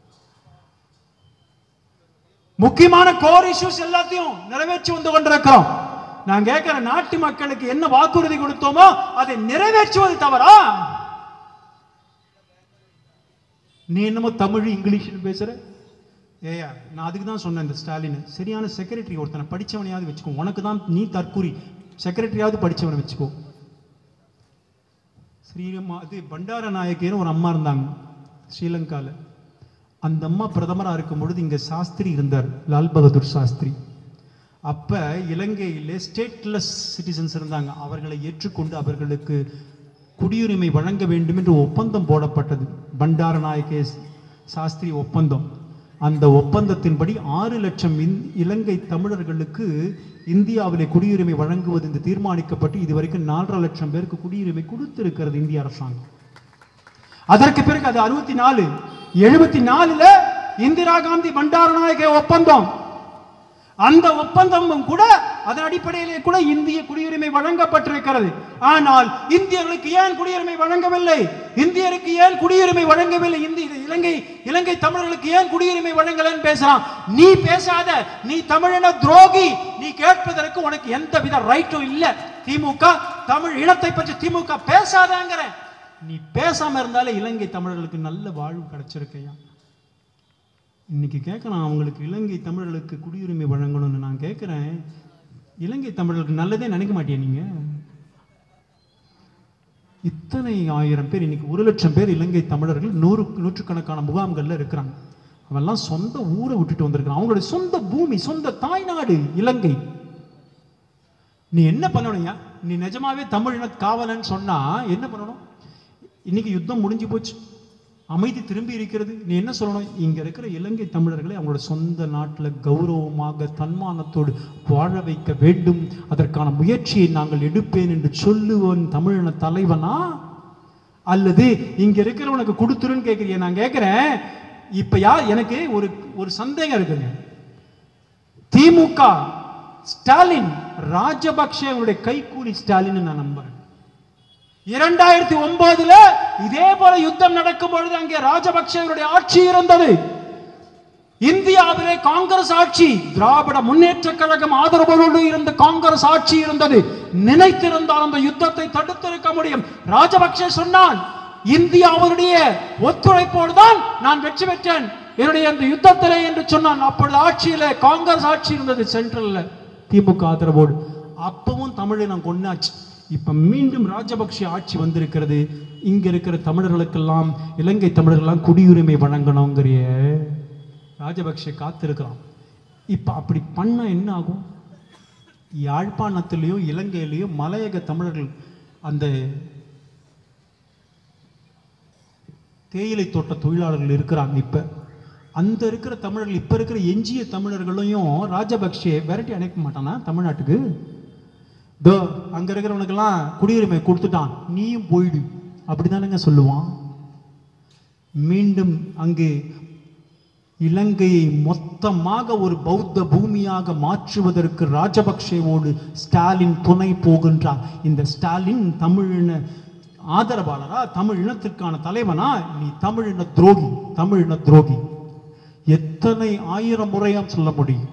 முக்கியமான கோர் இஷ்யூஸ் எல்லாத்தையும் நிறைவேற்றி வந்து கொண்டிருக்கிறோம். நான் கேட்கிற நாட்டு மக்களுக்கு என்ன வாக்குறுதி கொடுத்தோமோ அதை நிறைவேற்றுவது தவறா? நீ என்னமோ தமிழ் இங்கிலீஷ் பேசுற. ஏயா, நான் அதுக்கு தான் சொன்னேன், இந்த ஸ்டாலின் சரியான செக்ரட்டரி ஒருத்தனை படிச்சவனையாவது வச்சுக்கோ. உனக்கு தான் நீ தற்கூரி, செக்ரட்டரியாவது படிச்சவனை வச்சுக்கோ. ஸ்ரீரமா அது பண்டார நாயக்கேன்னு ஒரு அம்மா இருந்தாங்க ஸ்ரீலங்கால. அந்த அம்மா பிரதமராக இருக்கும் பொழுது இங்க சாஸ்திரி இருந்தார், லால் பகதூர் சாஸ்திரி. அப்ப இலங்கையிலே ஸ்டேட்லெஸ் சிட்டிசன்ஸ் இருந்தாங்க. அவர்களை ஏற்றுக்கொண்டு அவர்களுக்கு குடியுரிமை வழங்க வேண்டும் என்று ஒப்பந்தம் போடப்பட்டது, பண்டார நாயக்கே சாஸ்திரி ஒப்பந்தம். அந்த ஒப்பந்தத்தின்படி ஆறு லட்சம் இலங்கை தமிழர்களுக்கு இந்தியாவிலே குடியுரிமை வழங்குவது என்று தீர்மானிக்கப்பட்டு இதுவரைக்கும் நாலரை லட்சம் பேருக்கு குடியுரிமை கொடுத்திருக்கிறது இந்திய அரசாங்கம். அதற்கு பிறகு அது அறுபத்தி நாலு எழுபத்தி நாலுல இந்திரா காந்தி பண்டார நாயக்கே ஒப்பந்தம். அந்த ஒப்பந்தமும் கூட அதன் அடிப்படையிலே கூட இந்திய குடியுரிமை வழங்கப்பட்டிருக்கிறது. ஆனால் இந்தியர்களுக்கு ஏன் குடியுரிமை வழங்கவில்லை? இந்தியருக்கு ஏன் குடியுரிமை வழங்கவில்லை? இந்திய இலங்கை இலங்கை தமிழர்களுக்கு ஏன் குடியுரிமை வழங்கலன்னு பேசுறான். நீ பேசாத, நீ தமிழின துரோகி. நீ கேட்பதற்கு உனக்கு எந்த வித ரைட்டும் இல்ல. திமுக தமிழ் இனத்தை பற்றி திமுக பேசாதங்கிற. நீ பேசாம இருந்தாலே இலங்கை தமிழர்களுக்கு நல்ல வாழ்வு கிடைச்சிருக்கையா. இன்னைக்கு கேட்கலாம், அவங்களுக்கு இலங்கை தமிழர்களுக்கு குடியுரிமை வழங்கணும்னு. நான் கேட்கிறேன், இலங்கை தமிழர்களுக்கு நல்லதே நினைக்க மாட்டியா நீங்க? இத்தனை ஆயிரம் பேர், இன்னைக்கு ஒரு லட்சம் பேர் இலங்கை தமிழர்கள் நூறு நூற்றுக்கணக்கான முகாம்கள்ல இருக்கிறாங்க. அவெல்லாம் சொந்த ஊரை விட்டுட்டு வந்திருக்கிறான். அவங்களுடைய சொந்த பூமி, சொந்த தாய்நாடு இலங்கை. நீ என்ன பண்ணணும்? நீ நிஜமாவே தமிழின காவலன்னு சொன்னா என்ன பண்ணணும்? இன்னைக்கு யுத்தம் முடிஞ்சு போச்சு, அமைதி திரும்பி இருக்கிறது. நீ என்ன சொல்லணும்? இங்க இருக்கிற இலங்கை தமிழர்களை அவங்களோட சொந்த நாட்டில் கௌரவமாக தன்மானத்தோடு வாழ வைக்க வேண்டும், அதற்கான முயற்சியை நாங்கள் எடுப்பேன் என்று சொல்லுவன் தமிழின தலைவனா? அல்லது இங்க இருக்கிறவனுக்கு கொடுத்துருன்னு கேட்கிறிய? நான் கேட்கிறேன், இப்ப யார்? எனக்கு ஒரு ஒரு சந்தேகம் இருக்குங்க. திமுக ஸ்டாலின் ராஜபக்சே அவருடைய கைக்கூலி ஸ்டாலின் நான் நம்புறேன். இரண்டாயிரத்தி ஒன்பதுல இதே போல யுத்தம் நடக்கும் பொழுது அங்கே ராஜபக்சேவருடைய ஆட்சி இருந்தது. இந்தியாவிலே காங்கிரஸ் ஆட்சி, திராவிட முன்னேற்ற கழகம் ஆதரவோடு இருந்த காங்கிரஸ் ஆட்சி இருந்தது. நினைத்திருந்தால் அந்த யுத்தத்தை தடுத்திருக்க முடியும். ராஜபக்சே சொன்னான், இந்தியாவுடைய ஒத்துழைப்போடு தான் நான் வெற்றி பெற்றேன் என்னுடைய அந்த யுத்தத்திலே என்று சொன்னான். அப்பொழுது ஆட்சியில காங்கிரஸ் ஆட்சி இருந்தது, சென்ட்ரல்ல திமுக ஆதரவோடு. அப்பவும் தமிழினம் கொண்டாச்சு. இப்ப மீண்டும் ராஜபக்ஷ ஆட்சி வந்திருக்கிறது. இங்க இருக்கிற தமிழர்களுக்கெல்லாம், இலங்கை தமிழர்களெல்லாம் குடியுரிமை வழங்கணுங்கிற ராஜபக்ஷ காத்திருக்கிறான். இப்ப அப்படி பண்ண என்ன ஆகும்? யாழ்ப்பாணத்திலேயோ இலங்கையிலேயோ மலையக தமிழர்கள், அந்த தேயிலை தோட்ட தொழிலாளர்கள் இருக்கிறாங்க. இப்ப அந்த இருக்கிற தமிழர்கள், இப்ப இருக்கிற எஞ்சிய தமிழர்களையும் ராஜபக்ஷே விரட்டி அனுப்ப மாட்டானா தமிழ்நாட்டுக்கு? தோ அங்க இருக்கிறவனுக்கெல்லாம் குடியுரிமை கொடுத்துட்டான், நீயும் போயிடு, அப்படிதானங்க சொல்லுவான். மீண்டும் அங்கு இலங்கையை மொத்தமாக ஒரு பௌத்த பூமியாக மாற்றுவதற்கு ராஜபக்ஷேவோடு ஸ்டாலின் துணை போகின்றார். இந்த ஸ்டாலின் தமிழின ஆதரவாளரா, தமிழ் இனத்திற்கான தலைவனா? நீ தமிழின துரோகி, தமிழின துரோகி. எத்தனை ஆயிரம் முறையா சொல்ல முடியும்?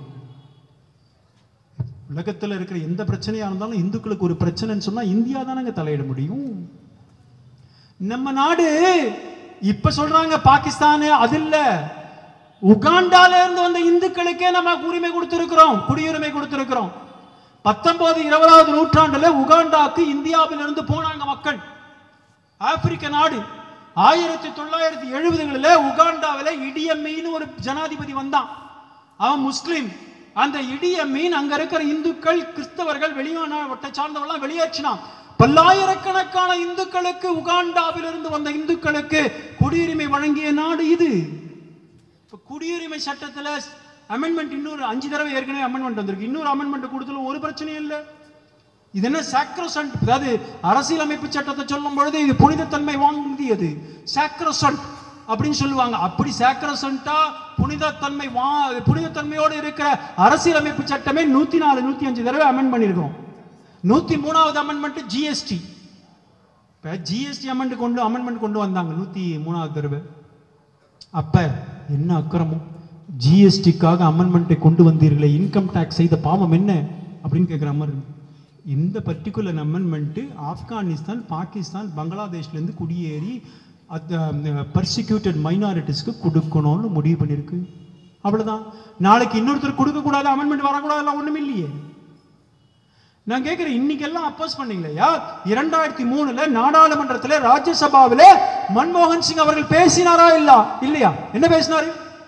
உலகத்தில் இருக்கிற எந்த பிரச்சனையா இருந்தாலும் இந்துக்களுக்கு ஒரு பிரச்சனைன்னு சொன்னா இந்தியா தானங்க தலையிட முடியும். நம்ம நாடு இப்ப சொல்றாங்க பாகிஸ்தான், அது இல்ல, உகாண்டால இருந்து வந்த இந்துக்களுக்கே நம்ம உரிமை கொடுத்திருக்கிறோம், குடியுரிமை கொடுத்திருக்கிறோம். பத்தொன்பது இருபதாவது நூற்றாண்டுல உகாண்டாக்கு இந்தியாவில் இருந்து போனாங்க மக்கள். ஆப்பிரிக்க நாடு. ஆயிரத்தி தொள்ளாயிரத்தி எழுபதுகளில் உகாண்டாவில் இடியம்மீன் ஒரு ஜனாதிபதி வந்தான். அவன் முஸ்லிம். அந்த இடியம்மீன் அங்க இருக்கிற இந்துக்கள், கிறிஸ்தவர்கள், வெளிநாட்டை சார்ந்தவெல்லாம் வெளியேற்றினான். பல்லாயிரக்கணக்கான இந்துக்களுக்கு, உகாண்டாவில் இருந்து வந்த இந்துக்களுக்கு குடியுரிமை வழங்கிய நாடு இது. குடியுரிமை சட்டத்தில் அமெண்ட்மெண்ட் இன்னொரு அஞ்சு தடவை ஏற்கனவே அமெண்ட்மெண்ட் வந்திருக்கு. இன்னொரு அமெண்ட்மெண்ட் கொடுத்தல ஒரு பிரச்சனையும் இல்லை. இது என்ன சாக்ரோசன்ட்? அதாவது அரசியலமைப்பு சட்டத்தை சொல்லும் பொழுது இது புனிதத்தன்மை வாங்கியது, சாக்ரோசன்ட் அப்படின்னு சொல்லுவாங்க. அப்படி சாக்ரோசன்ட்டா புனிதத்தன்மை வா புனிதத்தன்மையோடு இருக்கிற அரசியலமைப்பு சட்டமே நூத்தி நாலு நூத்தி அஞ்சு தடவை அமெண்ட் பண்ணியிருக்கோம். நூத்தி மூணாவது அமெண்ட்மெண்ட் ஜிஎஸ்டி. ஜிஎஸ்டி அமெண்ட் கொண்டு அமெண்ட்மெண்ட் கொண்டு வந்தாங்க நூத்தி மூணாவது தடவை. அப்ப என்ன அக்கிரமம்? ஜிஎஸ்டிக்காக அமெண்ட்மெண்ட்டை கொண்டு வந்தீர்களே, இன்கம் டாக்ஸ் செய்த பாவம் என்ன அப்படின்னு கேட்குற மாதிரி. இந்த பர்டிகுலர் அமெண்ட்மெண்ட் ஆப்கானிஸ்தான், பாகிஸ்தான், பங்களாதேஷ்ல இருந்து குடியேறி பர்சிக்யூட்டட் மைனாரிட்டிஸ்க்கு கொடுக்கணும்னு முடிவு பண்ணிருக்கு. அவ்வளவுதான். நாளைக்கு இன்னொருத்தர் கொடுக்க கூடாது, அமெண்ட்மெண்ட் வரக்கூடாது, ஒண்ணும் இல்லையே. நான் கேட்கிறேன், இன்னைக்கு எல்லாம் அப்போஸ் பண்ணீங்களா? இரண்டாயிரத்தி மூணுல நாடாளுமன்றத்தில், ராஜ்யசபாவில் மன்மோகன் சிங் அவர்கள் பேசினாரா இல்ல இல்லையா? என்ன பேசினாரு?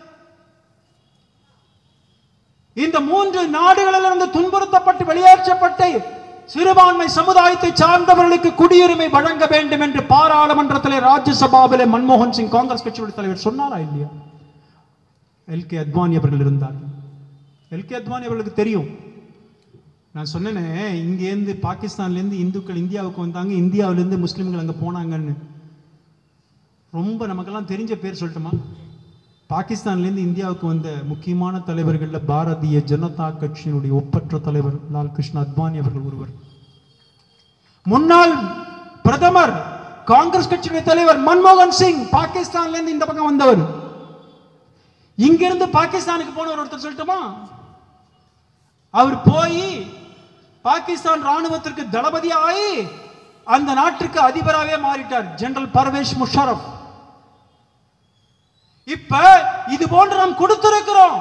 இந்த மூன்று நாடுகளிலிருந்து துன்புறுத்தப்பட்டு வெளியேற்றப்பட்ட சிறுபான்மை சமுதாயத்தை சார்ந்தவர்களுக்கு குடியுரிமை வழங்க வேண்டும் என்று பாராளுமன்றத்தில், ராஜ்யசபாவில் மன்மோகன் சிங் காங்கிரஸ் கட்சியுடைய தலைவர் சொன்னாரா இல்லையா? எல் கே அத்வானி அவர்கள் இருந்தார். எல் கே அத்வானி அவர்களுக்கு தெரியும். நான் சொன்னேனே, இங்கேருந்து பாகிஸ்தான்லேருந்து இந்துக்கள் இந்தியாவுக்கு வந்தாங்க, இந்தியாவிலேருந்து முஸ்லீம்கள் அங்கே போனாங்கன்னு. ரொம்ப நமக்கெல்லாம் தெரிஞ்ச பேர் சொல்லட்டுமா? பாகிஸ்தான்லேருந்து இந்தியாவுக்கு வந்த முக்கியமான தலைவர்களில் பாரதிய ஜனதா கட்சியினுடைய ஒப்பற்ற தலைவர் லால் கிருஷ்ண அத்வானி அவர்கள் ஒருவர். முன்னாள் பிரதமர், காங்கிரஸ் கட்சியுடைய தலைவர் மன்மோகன் சிங் பாகிஸ்தான்லேருந்து இந்த பக்கம் வந்தவர். இங்கிருந்து பாகிஸ்தானுக்கு போனவர் ஒருத்தர் சொல்லட்டுமா? அவர் போய் பாகிஸ்தான் ராணுவத்திற்கு தளபதியாகி அந்த நாட்டுக்கு அதிபராகவே மாறிட்டார், ஜெனரல் பர்வேஸ் முஷரப். இப்ப இது போன்று நாம் கொடுத்திருக்கிறோம்.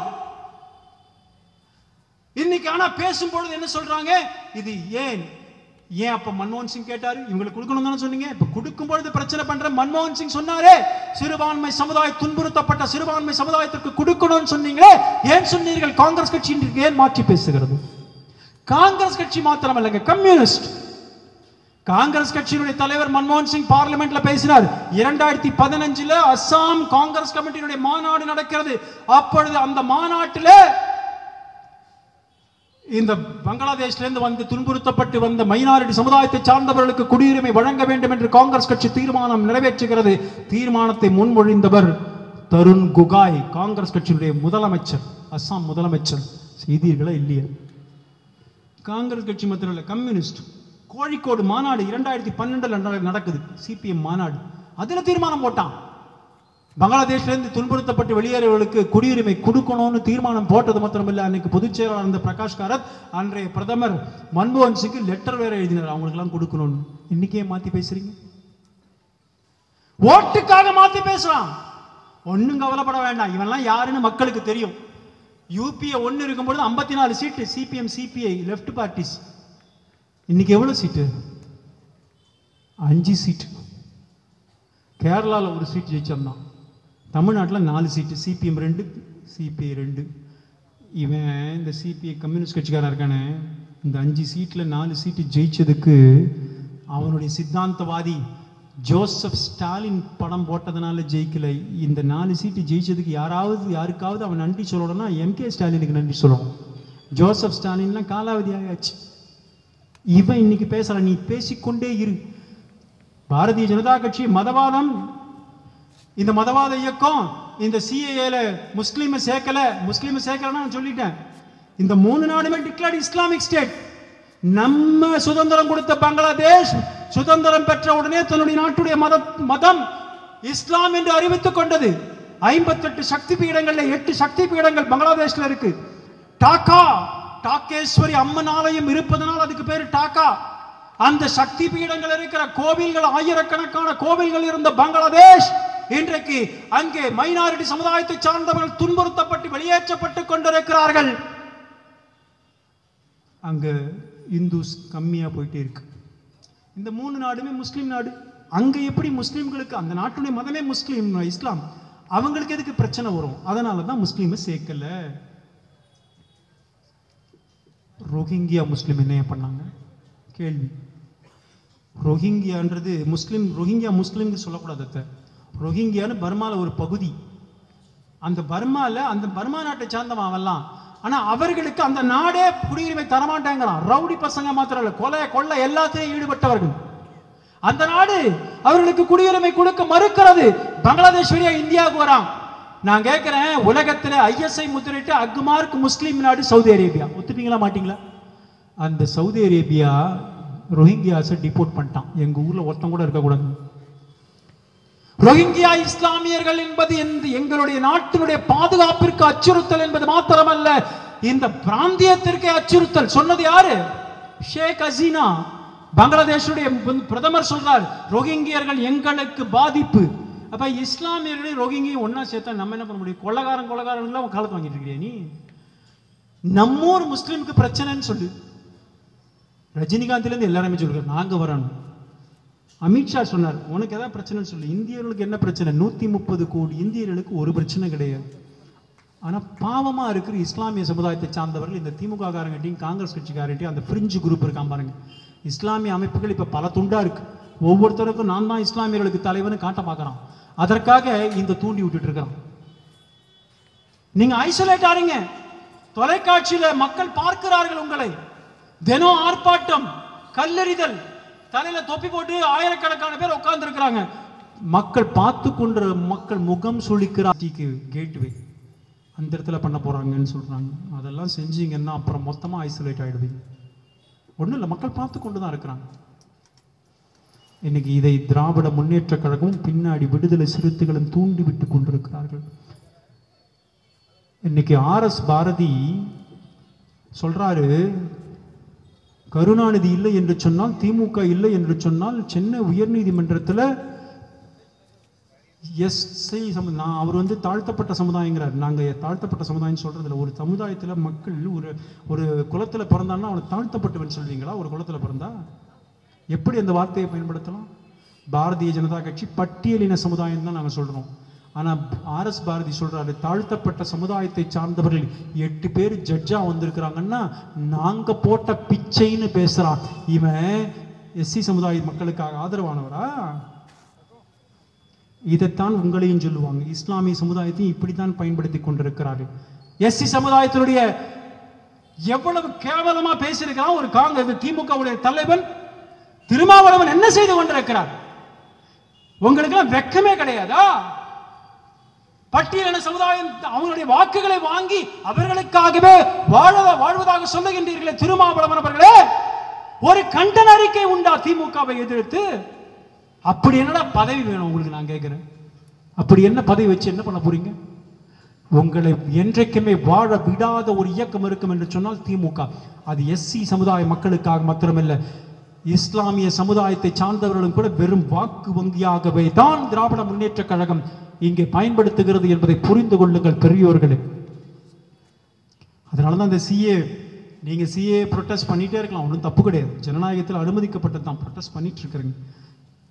இன்னைக்கு ஆனா பேசும்பொழுது என்ன சொல்றாங்க? இது ஏன் ஏன் அப்ப மன்மோகன் சிங் கேட்டாரு, இவங்களுக்கு கொடுக்கணும் தானே சொன்னீங்க. இப்ப கொடுக்கும் பொழுது பிரச்சனை பண்ற மன்மோகன் சிங் சொன்னாரே, சிறுபான்மை சமுதாயம் துன்புறுத்தப்பட்ட சிறுபான்மை சமுதாயத்திற்கு கொடுக்கணும்னு சொன்னீங்களே, ஏன் சொன்னீர்கள்? காங்கிரஸ் கட்சி ஏன் மாற்றி பேசுகிறது? காங்கிரஸ் கட்சி மாத்திரம் இல்லைங்க, கம்யூனிஸ்ட். காங்கிரஸ் கட்சியினுடைய தலைவர் மன்மோகன் சிங் பார்லிமெண்ட்ல பேசினார். இரண்டாயிரத்தி பதினஞ்சுல அஸ்ஸாம் காங்கிரஸ் கமிட்டியினுடைய மாநாடு நடக்கிறது. அப்பொழுது அந்த மாநாட்டில் இந்த பங்களாதேஷ்ல இருந்து வந்து துன்புறுத்தப்பட்டு வந்த மைனாரிட்டி சமுதாயத்தை சார்ந்தவர்களுக்கு குடியுரிமை வழங்க வேண்டும் என்று காங்கிரஸ் கட்சி தீர்மானம் நிறைவேற்றுகிறது. தீர்மானத்தை முன்மொழிந்தவர் தருண் குகாய், காங்கிரஸ் கட்சியினுடைய முதலமைச்சர், அஸ்ஸாம் முதலமைச்சர். செய்தீர்களா இல்லையா? காங்கிரஸ் கட்சி மாத்திரம் இல்ல, கம்யூனிஸ்ட். கோழிக்கோடு மாநாடு இரண்டாயிரத்தி பன்னெண்டுல நடக்குது, சிபிஎம் மாநாடு. அதுல தீர்மானம் போட்டான், பங்களாதேஷ்ல இருந்து துன்புறுத்தப்பட்டு வெளியேறவர்களுக்கு குடியுரிமை கொடுக்கணும்னு தீர்மானம் போட்டது மாத்திரமில்லை, அன்னைக்கு பொதுச் செயலாளர் இருந்த பிரகாஷ் காரத் அன்றைய பிரதமர் மன்மோகன் சிங் லெட்டர் வேற எழுதினார், அவங்களுக்கு எல்லாம் கொடுக்கணும்னு. இன்னைக்கே மாத்தி பேசுறீங்க, ஓட்டுக்காக மாத்தி பேசலாம். ஒன்னும் கவலைப்பட வேண்டாம், இவெல்லாம் யாருன்னு மக்களுக்கு தெரியும். யூபிஏ ஒன்னு இருக்கும்போது ஐம்பத்தி நாலு seat CPM CPI left parties. இன்னைக்கு எவ்வளவு சீட்டு? அஞ்சு சீட்டு. கேரளாவில் ஒரு சீட் ஜெயிச்சிருந்தான். தமிழ்நாட்டில் நாலு சீட்டு. சிபிஎம் ரெண்டு, சிபிஐ ரெண்டு. இவன் இந்த சிபிஐ கம்யூனிஸ்ட் கட்சிக்காரன் இருக்கானே, இந்த அஞ்சு சீட்டில் நாலு சீட்டு ஜெயிச்சதுக்கு அவனுடைய சித்தாந்தவாதி ஜோசப் ஸ்டாலின் படம் போட்டதுனால ஜெயிக்கல. இந்த நாலு சீட்டு ஜெயிச்சதுக்கு யாராவது யாருக்காவது அவன் நன்றி சொல்லணும்னா எம்கே ஸ்டாலினுக்கு நன்றி சொல்லணும். ஜோசப் ஸ்டாலின்லாம் காலாவதி ஆயாச்சு. இவன் இன்னைக்கு பேசுறான், நீ பேசிக்கொண்டே இரு. பாரதிய ஜனதா கட்சி மதவாதம், இந்த மதவாத இயக்கம் இந்த சிஏஏல முஸ்லீமை சேர்க்கல, முஸ்லீமை சேர்க்கலன்னா சொல்லிட்டேன். இந்த மூணு நாடுமே டிக்ளேர்ட் இஸ்லாமிக் ஸ்டேட். நம்ம சுதந்திரம் கொடுத்த பங்களாதேஷ் சுதந்திரம் பெற்ற உடனே தன்னுடைய நாட்டுடைய மத மதம் இஸ்லாம் என்று அறிவித்துக் கொண்டது. ஐம்பத்தி எட்டு சக்தி பீடங்கள்ல எட்டு சக்தி பீடங்கள் பங்களாதேஷ்ல இருக்கு. டாக்கா டாக்கேஸ்வரி அம்மன் ஆலயம் இருப்பதனால் அதுக்கு பேரு டாக்கா. அந்த சக்தி பீடங்கள் இருக்கிற கோவில்கள், ஆயிரக்கணக்கான கோவில்கள் இருந்த பங்களாதேஷ் இன்றைக்கு அங்கே மைனாரிட்டி சமுதாயத்தை சார்ந்தவர்கள் துன்புறுத்தப்பட்டு வெளியேற்றப்பட்டு கொண்டிருக்கிறார்கள். அங்க இந்துஸ் கம்மியா போயிட்டே இருக்கு. இந்த மூணு நாடுமே முஸ்லீம் நாடு. அங்க எப்படி முஸ்லீம்களுக்கு, அந்த நாட்டுடைய மதமே முஸ்லீம் இஸ்லாம், அவங்களுக்கு எதுக்கு பிரச்சனை வரும்? அதனாலதான் முஸ்லீமை சேர்க்கல. ரோஹிங்கியா முஸ்லீம் என்ன பண்ணாங்க கேள்வி. ரோஹிங்கியான்றது முஸ்லீம், ரோஹிங்கியா முஸ்லீம் சொல்லக்கூடாது. ரோஹிங்கியான்னு பர்மால ஒரு பகுதி. அந்த பர்மால அந்த பர்மா நாட்டை சார்ந்தவன் அவெல்லாம். ஆனா அவர்களுக்கு அந்த நாடே குடியுரிமை தரமாட்டாங்கிறான். ரவுடி பசங்க மாத்திரம் இல்ல, கொலை கொள்ளை எல்லாத்தையும் ஈடுபட்டவர்கள். அந்த நாடு அவர்களுக்கு குடியுரிமை கொடுக்க மறுக்கிறது. பங்களாதேஷ் வழியா இந்தியாவுக்கு வரான். நான் கேட்கிறேன், உலகத்துல ஐஎஸ்ஐ முத்திரிட்டு அக்மார்க் முஸ்லீம் நாடு சவுதி அரேபியா. ஒத்துப்பீங்களா மாட்டீங்களா? அந்த சவுதி அரேபியா ரோஹிங்கியாஸை டிபோர்ட் பண்ணிட்டான். எங்க ஊர்ல ஒருத்தம் கூட இருக்கக்கூடாது. ரோஹிங்கியா இஸ்லாமியர்கள் என்பது எங்களுடைய நாட்டினுடைய பாதுகாப்பிற்கு அச்சுறுத்தல் என்பது மாத்திரமல்ல, இந்த பிராந்தியத்திற்கு அச்சுறுத்தல். சொன்னது யாரு? ஷேக் ஹசீனா. பங்களாதேஷுடைய பிரதமர் சொல்றார், ரோஹிங்கியர்கள் எங்களுக்கு பாதிப்பு. அப்ப இஸ்லாமியர்களையும் ரோஹிங்கியும் ஒன்னா சேர்த்தா நம்ம என்ன பண்ண முடியும்? கொள்ளகாரன் கொள்ளகாரன் எல்லாம் காலத்து வாங்கிட்டு இருக்கிறியா நீ? நம்மூர் முஸ்லீமுக்கு பிரச்சனைன்னு சொல்லு. ரஜினிகாந்த்ல இருந்து எல்லாருமே சொல்றாரு நாங்க வரணும். அமித்ஷா சொன்னார், உனக்கு ஏதாவது பிரச்சனைன்னு சொல்லு. இந்தியர்களுக்கு என்ன பிரச்சனை? நூத்தி முப்பது கோடி இந்தியர்களுக்கு ஒரு பிரச்சனை கிடையாது. ஆனா பாவமா இருக்கிற இஸ்லாமிய சமுதாயத்தை சார்ந்தவர்கள் இந்த திமுக காரங்கட்டையும் காங்கிரஸ் கட்சிக்காரட்டையும் அந்த பிரிஞ்சு குரூப் இருக்கான் பாருங்க. இஸ்லாமிய அமைப்புகள் இப்ப பல துண்டா இருக்கு. ஒவ்வொருத்தருக்கும் நான் தான் இஸ்லாமியர்களுக்கு தலைவன் காட்ட பார்க்கறான். அதற்காக இந்த தூண்டி விட்டுட்டு இருக்கிறான். நீங்க ஐசோலேட் ஆறீங்க. தொலைக்காட்சியில மக்கள் பார்க்கிறார்கள் உங்களை. தினம் ஆர்ப்பாட்டம், கல்லெறிதல், தலையில தொப்பி போட்டு ஆயிரக்கணக்கான பேர் உட்கார்ந்து இருக்கிறாங்க. மக்கள் பார்த்து கொண்ட மக்கள் முகம் சுளிக்கிறாங்க. கேட்வே அந்த இடத்துல பண்ண போறாங்கன்னு சொல்றாங்க. அதெல்லாம் செஞ்சீங்கன்னா அப்புறம் மொத்தமா ஐசோலேட் ஆயிடுவீங்க. ஒண்ணும் இல்லை, மக்கள் பார்த்து கொண்டுதான் இருக்கிறாங்க. இன்னைக்கு இதை திராவிட முன்னேற்ற கழகமும் பின்னாடி விடுதலை சிறுத்தைகளும் தூண்டி விட்டு கொண்டிருக்கிறார்கள். இன்னைக்கு ஆர் எஸ் பாரதி சொல்றாரு, கருணாநிதி இல்லை என்று சொன்னால், திமுக இல்லை என்று சொன்னால் சென்னை உயர்நீதிமன்றத்தில் எஸ்ஐ நான் அவர் வந்து தாழ்த்தப்பட்ட சமுதாயங்கிறார். நாங்கள் தாழ்த்தப்பட்ட சமுதாயம் சொல்றதில்ல. ஒரு சமுதாயத்தில் மக்கள் ஒரு ஒரு குலத்தில் பிறந்தான்னா அவனை தாழ்த்தப்பட்டவன் சொல்வீங்களா? ஒரு குலத்தில் பிறந்தா எப்படி அந்த வார்த்தையை பயன்படுத்தலாம்? பாரதிய ஜனதா கட்சி பட்டியலின சமுதாயம் தான் நாங்கள் சொல்றோம். ஆனா ஆர் எஸ் பாரதி சொல்றாரு, தாழ்த்தப்பட்ட சமுதாயத்தை சார்ந்தவர்கள் எட்டு பேர் ஜட்ஜா வந்திருக்கிறாங்கன்னா நாங்க போட்ட பிச்சைன்னு பேசுறான். இவன் எஸ்சி சமுதாய மக்களுக்காக ஆதரவானவரா? இதைத்தான் உங்களையும் சொல்லுவாங்க. இஸ்லாமிய சமுதாயத்தையும் இப்படித்தான் பயன்படுத்தி கொண்டிருக்கிறார்கள். எஸ்சி சமுதாயத்தினுடைய எவ்வளவு கேவலமா பேசியிருக்கிறான் ஒரு காங்கிரஸ் திமுக தலைவன் திருமாவளவன் என்ன செய்து கொண்டிருக்கிறார்? உங்களுக்கு எல்லாம் வெக்கமே கிடையாதா? பட்டியலின சமுதாயம் அவங்களுடைய வாக்குகளை வாங்கி அவர்களுக்காகவே வாழ வாழ்வதாக சொல்லுகின்றீர்களே திருமாவளவன் அவர்களே, ஒரு கண்டன அறிக்கை உண்டா திமுகவை எதிர்த்து? அப்படி என்னடா பதவி வேணும் உங்களுக்கு? நான் கேட்கிறேன், அப்படி என்ன பதவி வச்சு என்ன பண்ண போறீங்க? உங்களை என்றைக்குமே வாழ விடாத ஒரு இயக்கம் இருக்கும் என்று சொன்னால் திமுக. அது எஸ்சி சமுதாய மக்களுக்காக மாத்திரமல்ல, இஸ்லாமிய சமுதாயத்தை சார்ந்தவர்களும் கூட வெறும் வாக்கு வங்கியாகவே தான் திராவிட முன்னேற்ற கழகம் இங்கே பயன்படுத்துகிறது என்பதை புரிந்து கொள்ளுங்கள் பெரியோர்களே. அதனாலதான் இந்த சிஏ, நீங்க சிஏ ப்ரொட்டஸ்ட் பண்ணிட்டே இருக்கலாம், ஒன்றும் தப்பு கிடையாது. ஜனநாயகத்தில் அனுமதிக்கப்பட்டது தான். ப்ரொட்டஸ்ட் பண்ணிட்டு இருக்கிறீங்க.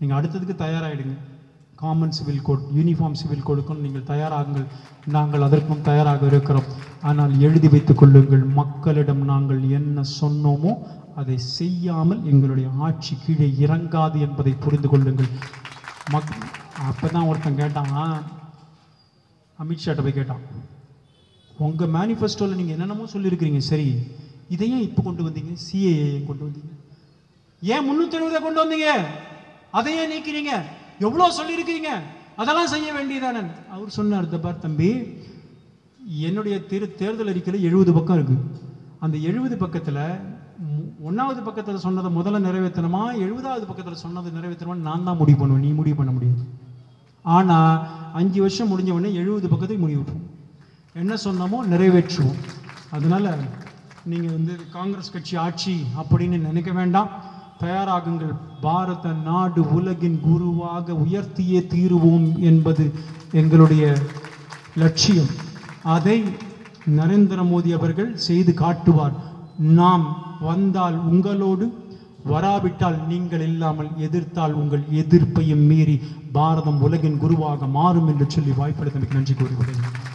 நீங்கள் அடுத்ததுக்கு தயாராகிடுங்க. Common civil code, uniform civil கோடுக்கும் நீங்கள் தயாராகுங்கள். நாங்கள் அதற்கும் தயாராக இருக்கிறோம். ஆனால் எழுதி வைத்துக் கொள்ளுங்கள், மக்களிடம் நாங்கள் என்ன சொன்னோமோ அதை செய்யாமல் எங்களுடைய ஆட்சி கீழே இறங்காது என்பதை புரிந்து கொள்ளுங்கள். மக் அப்போ தான் ஒருத்தன் கேட்டான், அமித்ஷாட்ட போய் கேட்டான், உங்கள் மேனிஃபெஸ்டோவில் நீங்கள் என்னென்னமோ சொல்லியிருக்கிறீங்க, சரி இதை ஏன் இப்போ கொண்டு வந்தீங்க? சிஏஏ கொண்டு வந்தீங்க, ஏன் முன்னூற்றி எழுபதை கொண்டு வந்தீங்க, அதை ஏன் நீக்கிறீங்க, எவ்வளோ சொல்லியிருக்கிறீங்க, அதெல்லாம் செய்ய வேண்டியதானே? அவர் சொன்னார், தபார் தம்பி, என்னுடைய தேர் தேர்தல் அறிக்கையில் எழுபது பக்கம் இருக்குது. அந்த எழுபது பக்கத்தில் ஒன்றாவது பக்கத்தில் சொன்னதை முதல்ல நிறைவேற்றணுமா, எழுபதாவது பக்கத்தில் சொன்னதை நிறைவேற்றணுமா நான் தான் முடிவு பண்ணுவேன், நீ முடிவு பண்ண முடியாது. ஆனால் அஞ்சு வருஷம் முடிஞ்ச உடனே எழுபது பக்கத்துக்கு முடிவுப்போம், என்ன சொன்னோமோ நிறைவேற்றுவோம். அதனால் நீங்கள் வந்து காங்கிரஸ் கட்சி ஆட்சி அப்படின்னு நினைக்க வேண்டாம். தயாராகுங்கள். பாரத நாடு உலகின் குருவாக உயர்த்தியே தீருவோம் என்பது எங்களுடைய லட்சியம். அதை நரேந்திர மோடி அவர்கள் செய்து காட்டுவார். நாம் வந்தால் உங்களோடு, வராவிட்டால் நீங்கள் இல்லாமல், எதிர்த்தால் உங்கள் எதிர்ப்பையும் மீறி பாரதம் உலகின் குருவாக மாறும் என்று சொல்லி வாய்ப்பளித்தமைக்கு நன்றி கூறுகிறேன்.